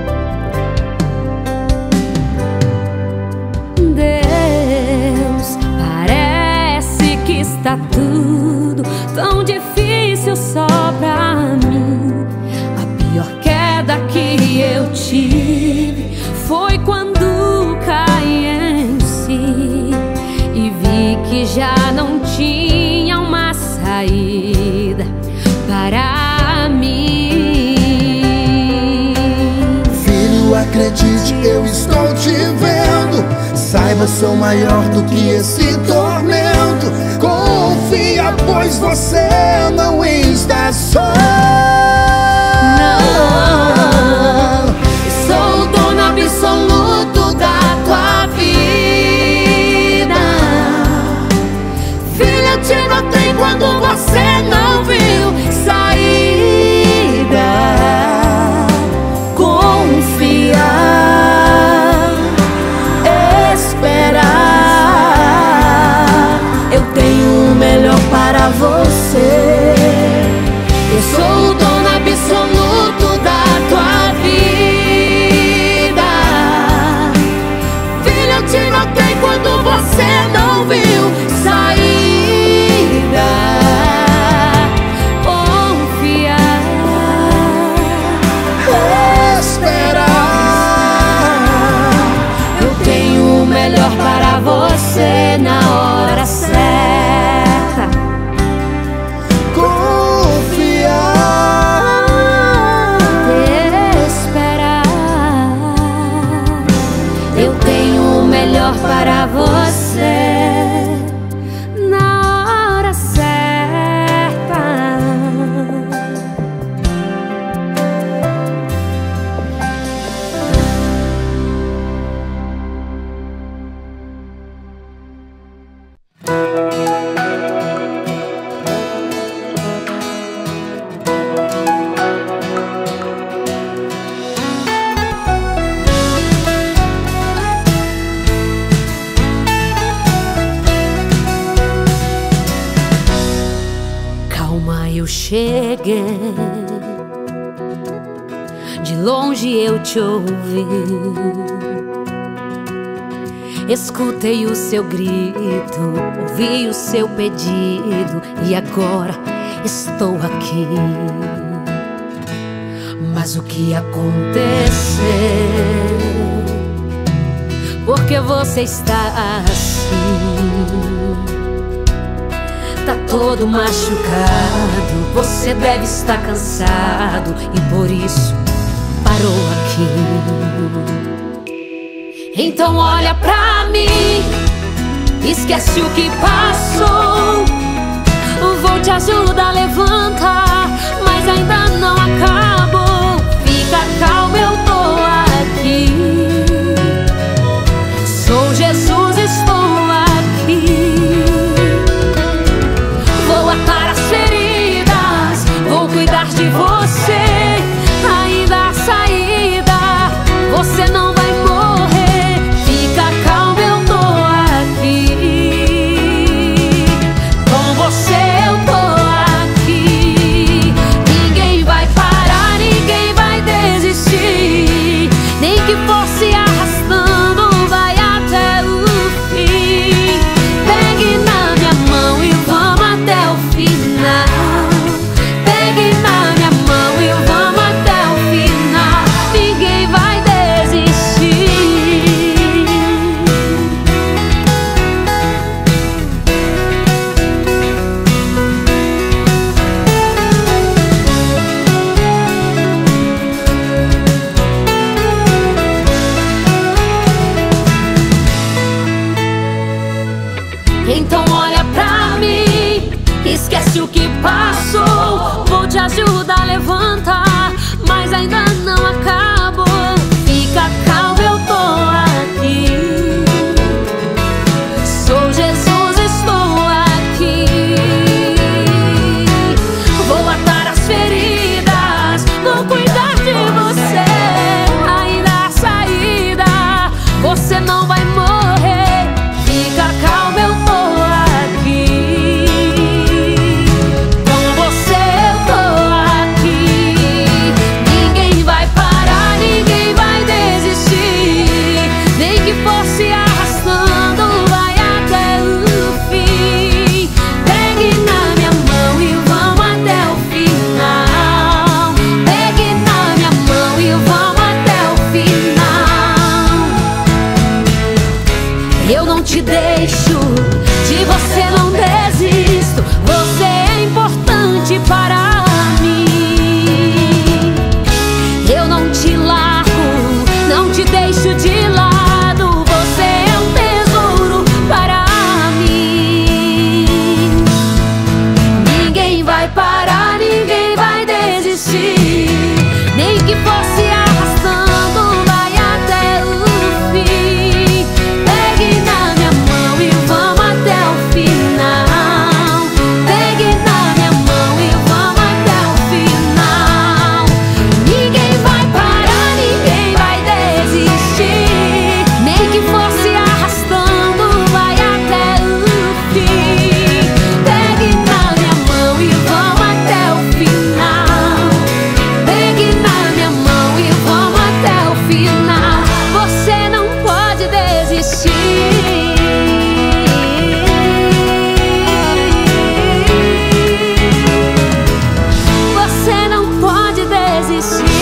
Deus, parece que está tudo tão difícil só pra mim. A pior queda que eu tive foi quando caí em si e vi que já não tinha uma saída para mim.
Filho, acredite, eu estou te vendo. Saiba, sou maior do que esse tormento. Confia, pois você não está só.
Não, eu sou o dono absoluto da tua vida. Filha, eu te notei quando você não viu saída. Confiar, esperar. Eu tenho o melhor para você. Eu sou o dono absoluto da tua vida. Filha, eu te notei quando você não viu saída. Confiar,
esperar.
eu tenho o melhor para você na hora certa.
Confiar,
Esperar, eu tenho o melhor para você na hora certa. Calma, eu cheguei, de longe eu te ouvi. Escutei o seu grito, ouvi o seu pedido e agora estou aqui. Mas o que aconteceu? porque você está assim. Tá todo machucado, você deve estar cansado e por isso parou aqui. Então olha pra mim, esquece o que passou. Vou te ajudar a levantar, mas ainda não acabou. Fica calmo, eu tô aqui. Sou Jesus, estou aqui. Vou atar as feridas, vou cuidar de você. Ainda há saída, você não vai morrer. Fica calmo, eu tô aqui. Com você eu tô aqui. Ninguém vai parar, ninguém vai desistir. Nem que for se arrastando, vai até o fim. Pegue na minha mão e vamos até o final. Pegue na minha mão e vamos até o final. Ninguém vai desistir. Então olha pra mim, esquece o que passou. Vou te ajudar a levantar, mas ainda não acabou. Fica calmo, eu tô aqui. Sou Jesus, estou aqui. Vou atar as feridas, vou cuidar de você. Ainda há saída, você não vai morrer. Fica calmo, eu tô aqui. Com você eu tô aqui. Ninguém vai parar, ninguém vai desistir. Nem que for se arrastando, vai até o fim. Pegue na minha mão e vamos até o final. Pegue na minha mão e vamos até o final. Eu não te deixo, de você não desisto. Você é importante para mim. Eu não te largo, não te deixo de lado. Você é um tesouro para mim. Ninguém vai parar, ninguém vai desistir. Nem que fosse arrastando, vai até o fim. Pegue na minha mão e vamos até o final. Pegue na minha mão e vamos até o final. Ninguém vai parar, ninguém vai desistir. Nem que fosse arrastando, vai até o fim. Pegue na minha mão e vamos até o final. Pegue na minha mão e vamos até o final. Você não pode desistir. Você não pode desistir.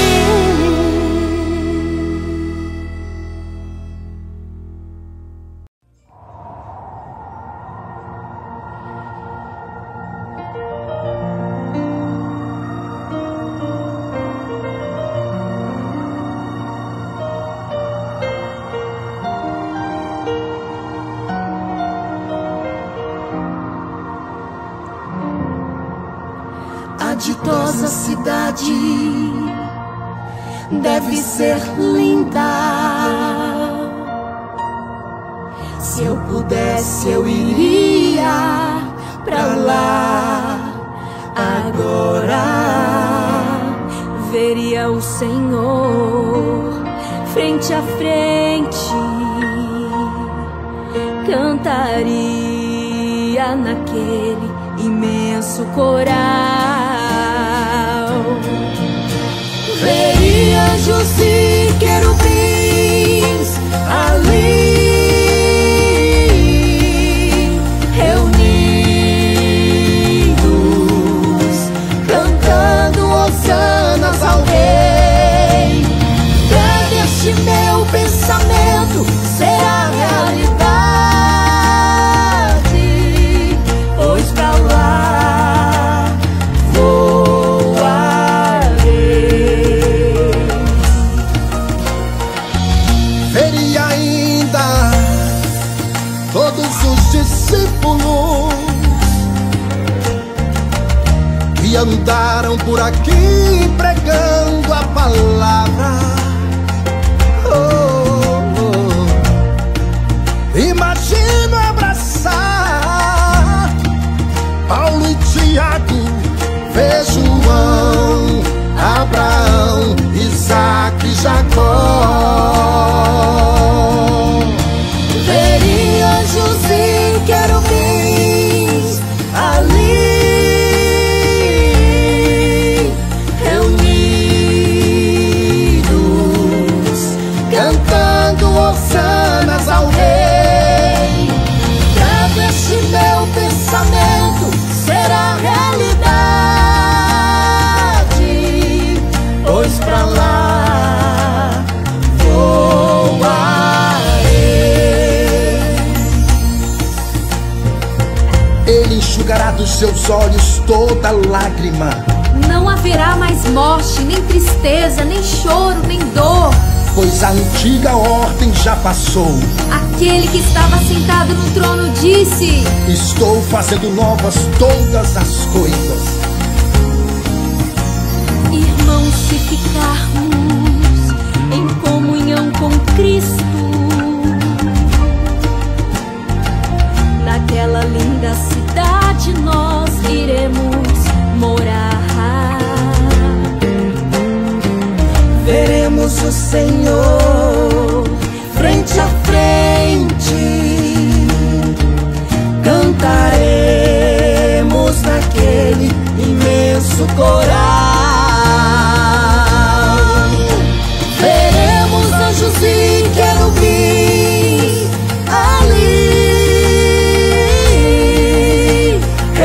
A ditosa cidade deve ser linda. Se eu pudesse, eu iria pra lá agora.
Veria o Senhor frente a frente, cantaria naquele imenso coral.
Veria anjos e querubins ali reunidos, cantando hosanas ao Rei. Grande este meu pensamento será discípulos que andaram por aqui pregando a palavra. Oh, oh. Imagino abraçar Paulo e Tiago, ver João, Abraão, Isaac e Jacó.
Veria anjos e querubins ali reunidos, cantando hossanas ao Rei. Trago este meu pensamento, será realidade, pois pra lá voarei.
Ele enxugará dos seus olhos toda lágrima.
Não haverá mais morte, nem tristeza, nem choro, nem dor,
pois a antiga ordem já passou.
Aquele que estava sentado no trono disse:
estou fazendo novas todas as coisas.
Irmãos, se ficarmos em comunhão com Cristo, naquela linda cidade nós iremos morar.
Veremos o Senhor frente a frente, cantaremos naquele imenso coral. Veremos anjos e querubins ali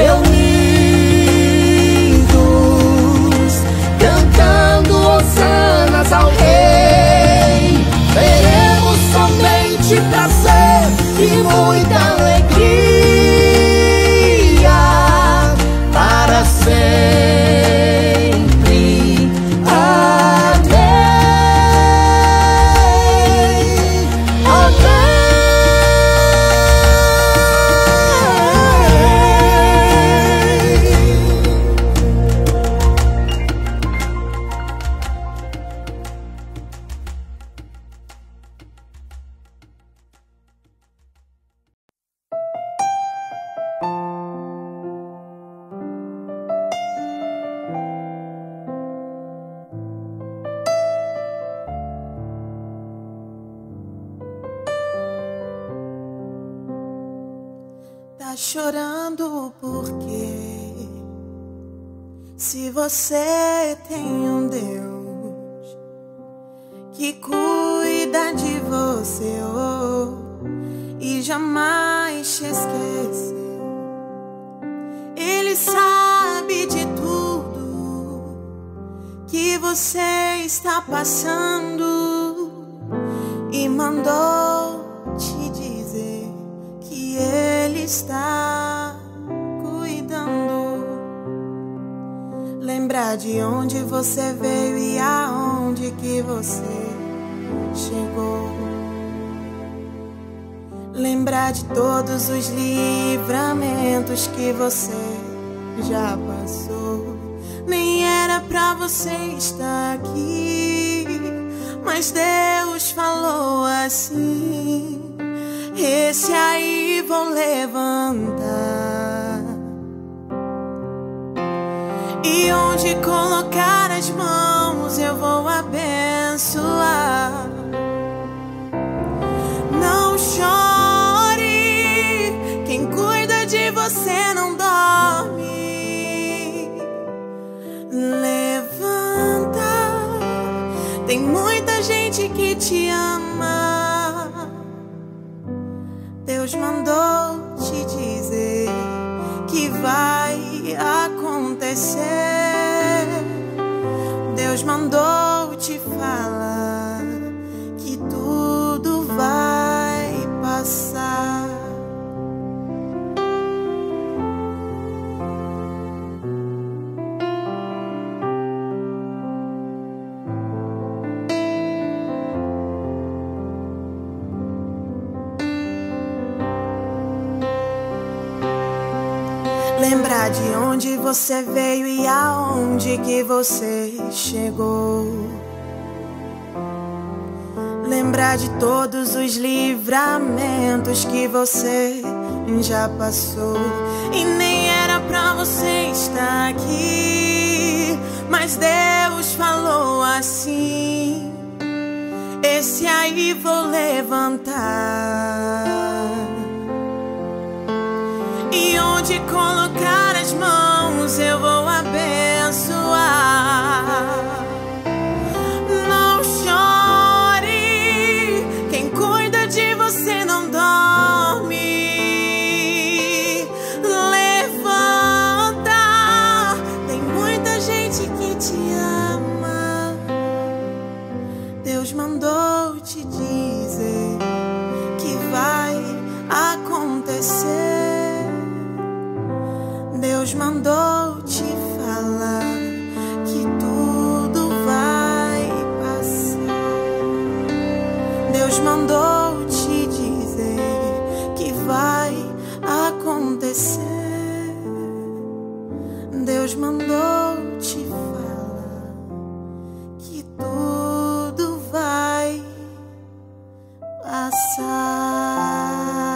reunidos, cantando hossanas ao Rei. Veremos somente prazer e muita alegria para sempre. Amém. Amém.
Tá chorando porque se você tem um Deus que cuida de você, oh, e jamais te esqueceu. Ele sabe de tudo que você está passando e mandou te dizer que Ele está cuidando. Lembrar de onde você veio e aonde que você chegou. Lembrar de todos os livramentos que você já passou. Nem era pra você estar aqui, mas Deus falou assim: esse aí vou levantar, e onde colocar as mãos eu vou abençoar. Não chore, quem cuida de você não dorme. Levanta, tem muita gente que te ama. Deus mandou te dizer que vai acontecer. Deus mandou te falar que tudo vai passar. Lembrar de onde você veio e aonde que você chegou. Lembrar de todos os livramentos que você já passou. E nem era pra você estar aqui, mas Deus falou assim: esse aí vou levantar. E onde colocar as mãos eu vou abençoar. Não chore, quem cuida de você não dorme. Levanta, tem muita gente que te ama. Deus mandou te dizer que vai acontecer. Deus mandou te falar que tudo vai passar. Deus mandou te dizer que vai acontecer. Deus mandou te falar que tudo vai passar.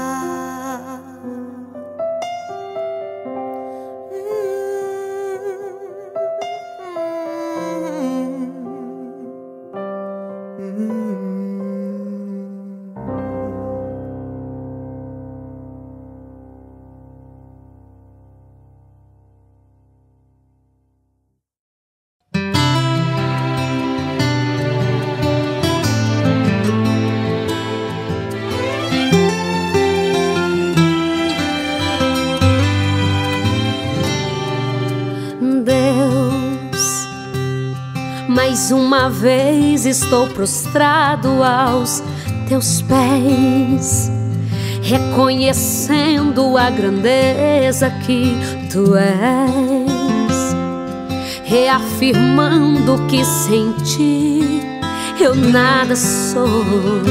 Mais uma vez estou prostrado aos teus pés, reconhecendo a grandeza que tu és, reafirmando que sem ti eu nada sou.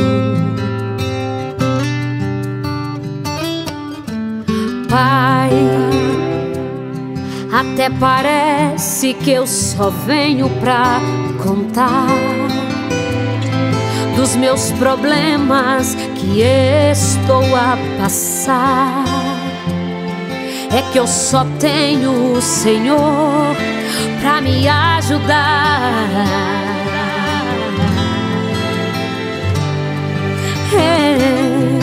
Pai, até parece que eu só venho pra contar dos meus problemas que estou a passar. É que eu só tenho o Senhor pra me ajudar. É.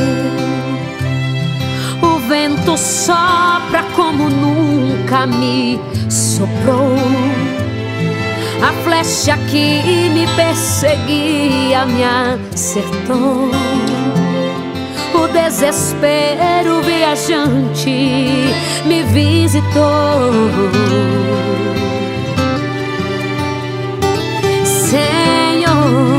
O vento sopra como nunca me soprou. A flecha que me perseguia me acertou. O desespero viajante me visitou. Senhor,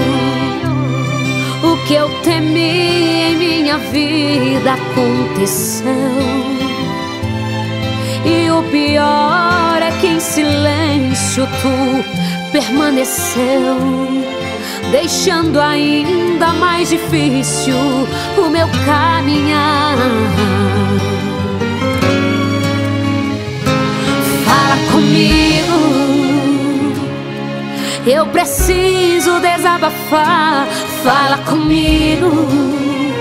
o que eu temi em minha vida aconteceu. E o pior é que em silêncio tu permaneceu, deixando ainda mais difícil o meu caminhar. Fala comigo, eu preciso desabafar. Fala comigo.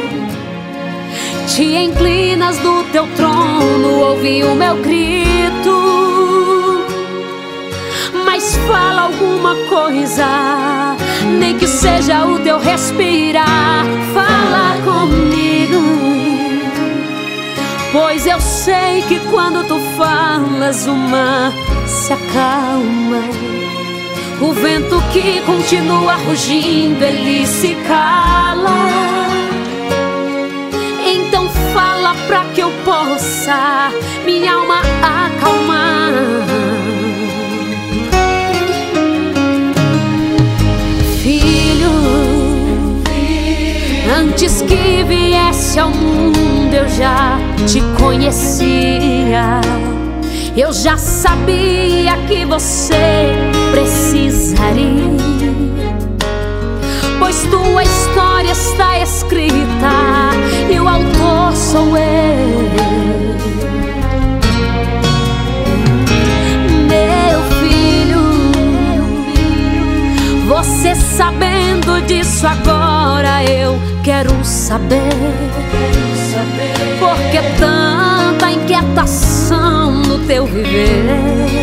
Te inclinas do teu trono, ouvi o meu grito. Mas fala alguma coisa, nem que seja o teu respirar. Fala comigo, pois eu sei que quando tu falas o mar se acalma. O vento que continua rugindo, ele se cala. Então fala pra que eu possa minha alma acalmar. Filho, antes que viesse ao mundo eu já te conhecia. Eu já sabia que você precisaria, pois tua história está escrita e o autor sou eu. isso agora eu quero saber. Por que tanta inquietação no teu viver?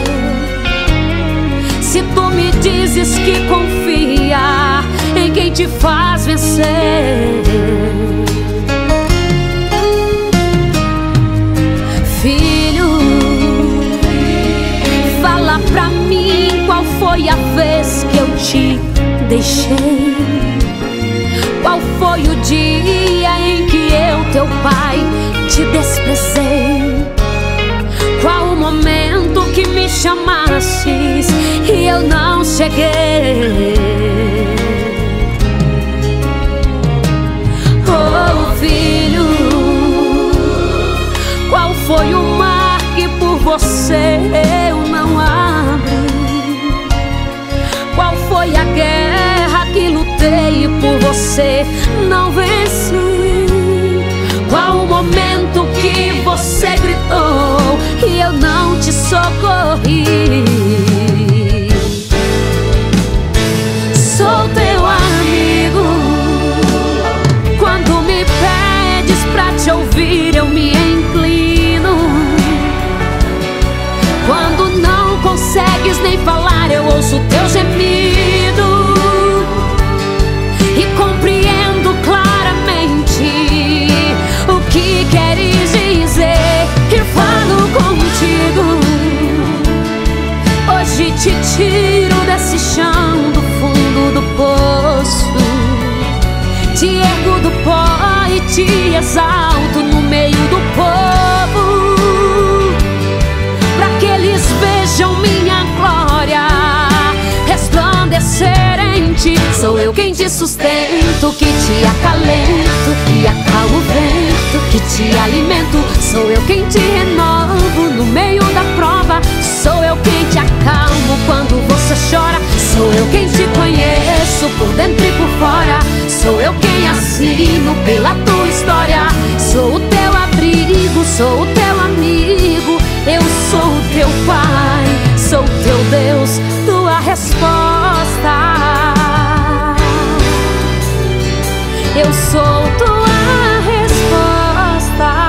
Se tu me dizes que confia em quem te faz vencer, filho, fala pra mim qual foi a vez que eu te deixei. Qual foi o dia em que eu, teu pai, te desprezei? Qual o momento que me chamastes e eu não cheguei? Oh, filho, qual foi o mar que por você eu não abri? Qual foi a guerra que lutei e por você não venci? Qual o momento que você gritou e eu não te socorri? Sou teu amigo, quando me pedes pra te ouvir eu me inclino. Quando não consegues nem falar eu ouço teu gemido e compreendo claramente o que queres dizer e falo contigo. Hoje te tiro desse chão do fundo do poço, te ergo do pó e te exalto no meio do povo, pra que eles vejam minha glória resplandecer em ti. Sou eu quem te sustento, que te acalento e acalmo o vento, que te alimento. Sou eu quem te renovo no meio da prova. Sou eu quem te acalmo quando você chora. Sou eu quem te conheço por dentro e por fora. Sou eu quem assino pela tua história. Sou o teu abrigo, sou o teu amigo. Eu sou o teu pai, sou o teu Deus, tua resposta. Eu sou tua resposta.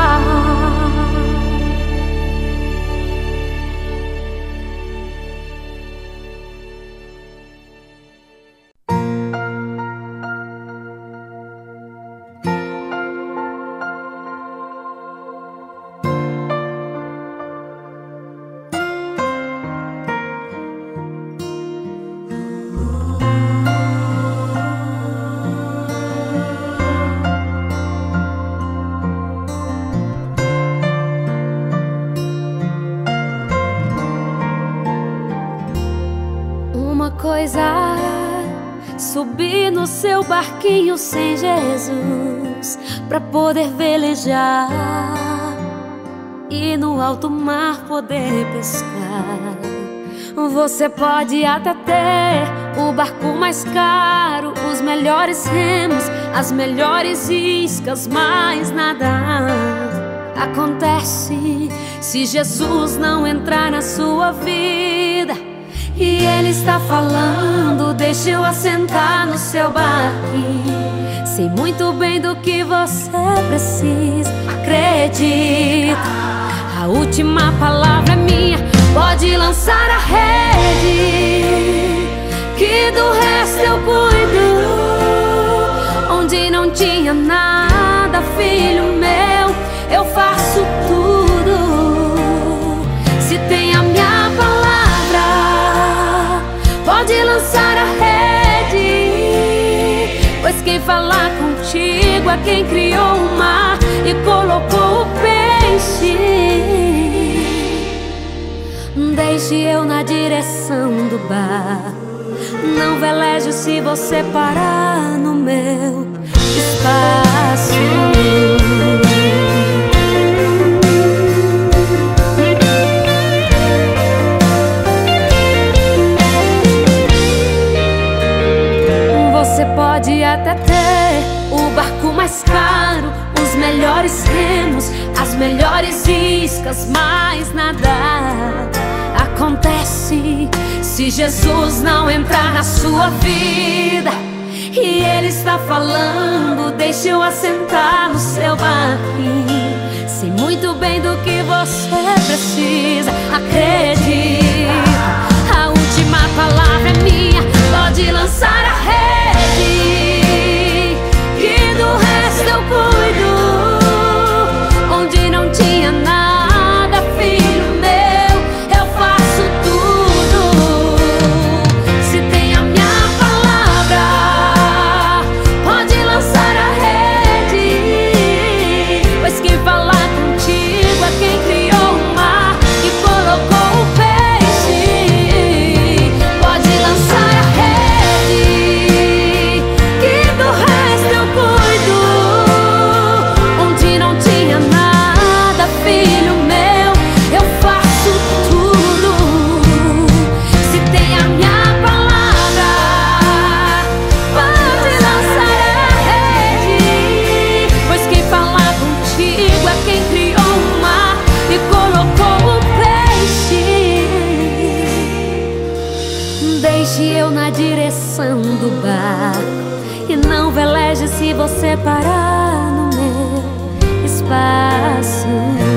Coisa subir no seu barquinho sem Jesus pra poder velejar e no alto mar poder pescar. Você pode até ter o barco mais caro, os melhores remos, as melhores iscas, mas nada acontece se Jesus não entrar na sua vida. E Ele está falando, deixa eu assentar no seu barquinho. Sei muito bem do que você precisa, acredita. A última palavra é minha, pode lançar a rede, que do resto eu cuido. Onde não tinha nada, filho meu, eu faço tudo. Se tem a minha palavra, pode lançar a rede, pois quem falar contigo é quem criou o mar e colocou o peixe. Deixe eu na direção do bar, não velejo se você parar no meu espaço. Você pode até ter o barco mais caro, os melhores remos, as melhores iscas, mas nada acontece se Jesus não entrar na sua vida. E ele está falando, deixa eu assentar no seu barquinho. Sei muito bem do que você precisa, acredita. A última palavra é minha, pode lançar a rede, que do resto eu cuido. Onde não tinha nada, filho meu, eu faço tudo. Se tem a minha palavra, pode lançar a rede, pois quem falar contigo é quem criou o mar e colocou o peixe. Pode lançar a rede, que do resto eu cuido. Onde não tinha nada, filho meu, eu faço tudo. Se tem a minha palavra, pode lançar a rede, pois quem falar contigo é quem criou o mar e colocou o peixe. Deixe eu na direção do barco e não veleje se você parar no meu espaço.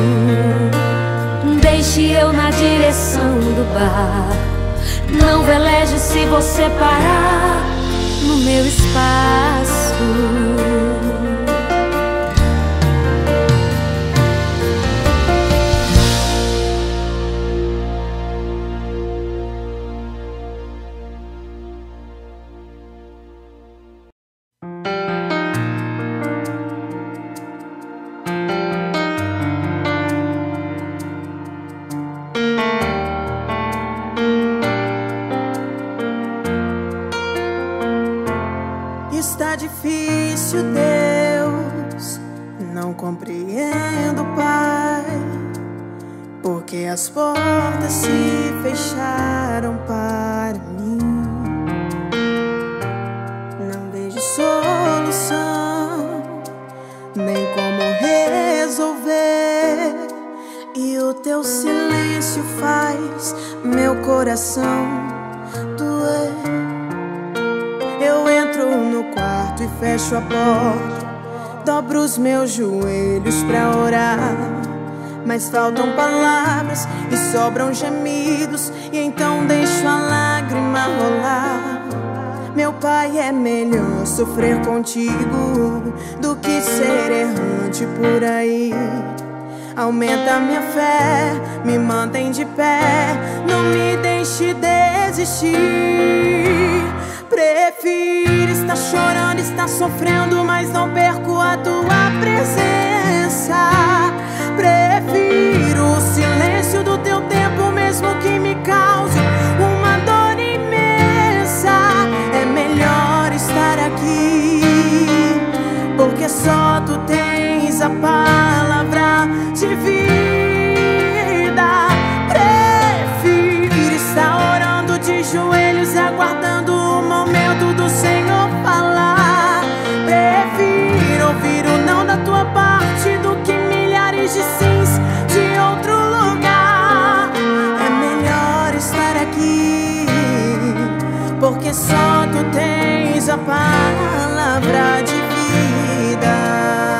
Deixe eu na direção do barco, não veleje se você parar no meu espaço.
Está difícil, Deus, não compreendo, Pai, porque as portas se fecharam para mim. Não vejo solução, nem como resolver, e o teu silêncio faz meu coração doer. Eu entro no quarto e fecho a porta, dobro os meus joelhos pra orar, mas faltam palavras e sobram gemidos, e então deixo a lágrima rolar. Meu Pai, é melhor sofrer contigo do que ser errante por aí. Aumenta minha fé, me mantém de pé, não me deixe desistir. Prefiro estar chorando, estar sofrendo, mas não perco a tua presença. Prefiro o silêncio do teu tempo, mesmo que me cause uma dor imensa. É melhor estar aqui, porque só tu tens a palavra de vida. Prefiro estar orando de joelhos, aguardando o momento do Senhor falar. Prefiro ouvir o não da tua parte do que milhares de sims de outro lugar. É melhor estar aqui, porque só tu tens a palavra de vida.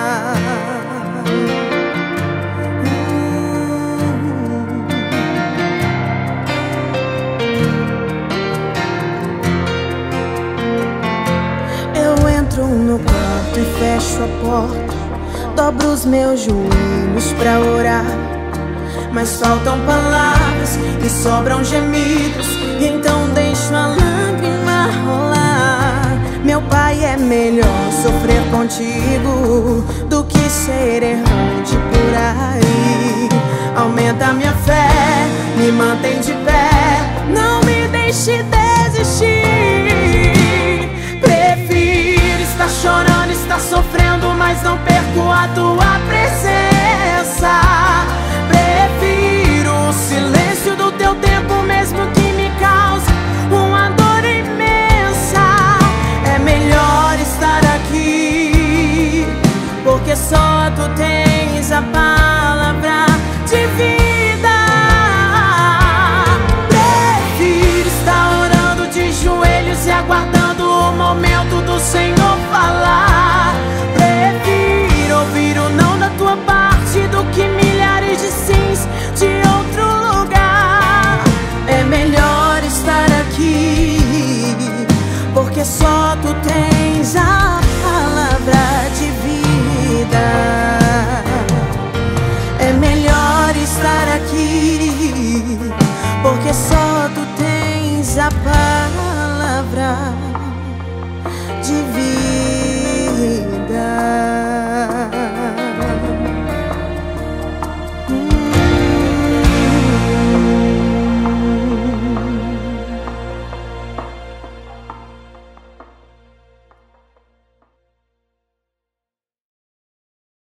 No quarto e fecho a porta, dobro os meus joelhos pra orar, mas faltam palavras e sobram gemidos, e então deixo a lágrima rolar. Meu Pai, é melhor sofrer contigo do que ser errante por aí. Aumenta minha fé, me mantém de pé, não me deixe desistir. Prefiro estar chorando, estar sofrendo, mas não perco a tua presença.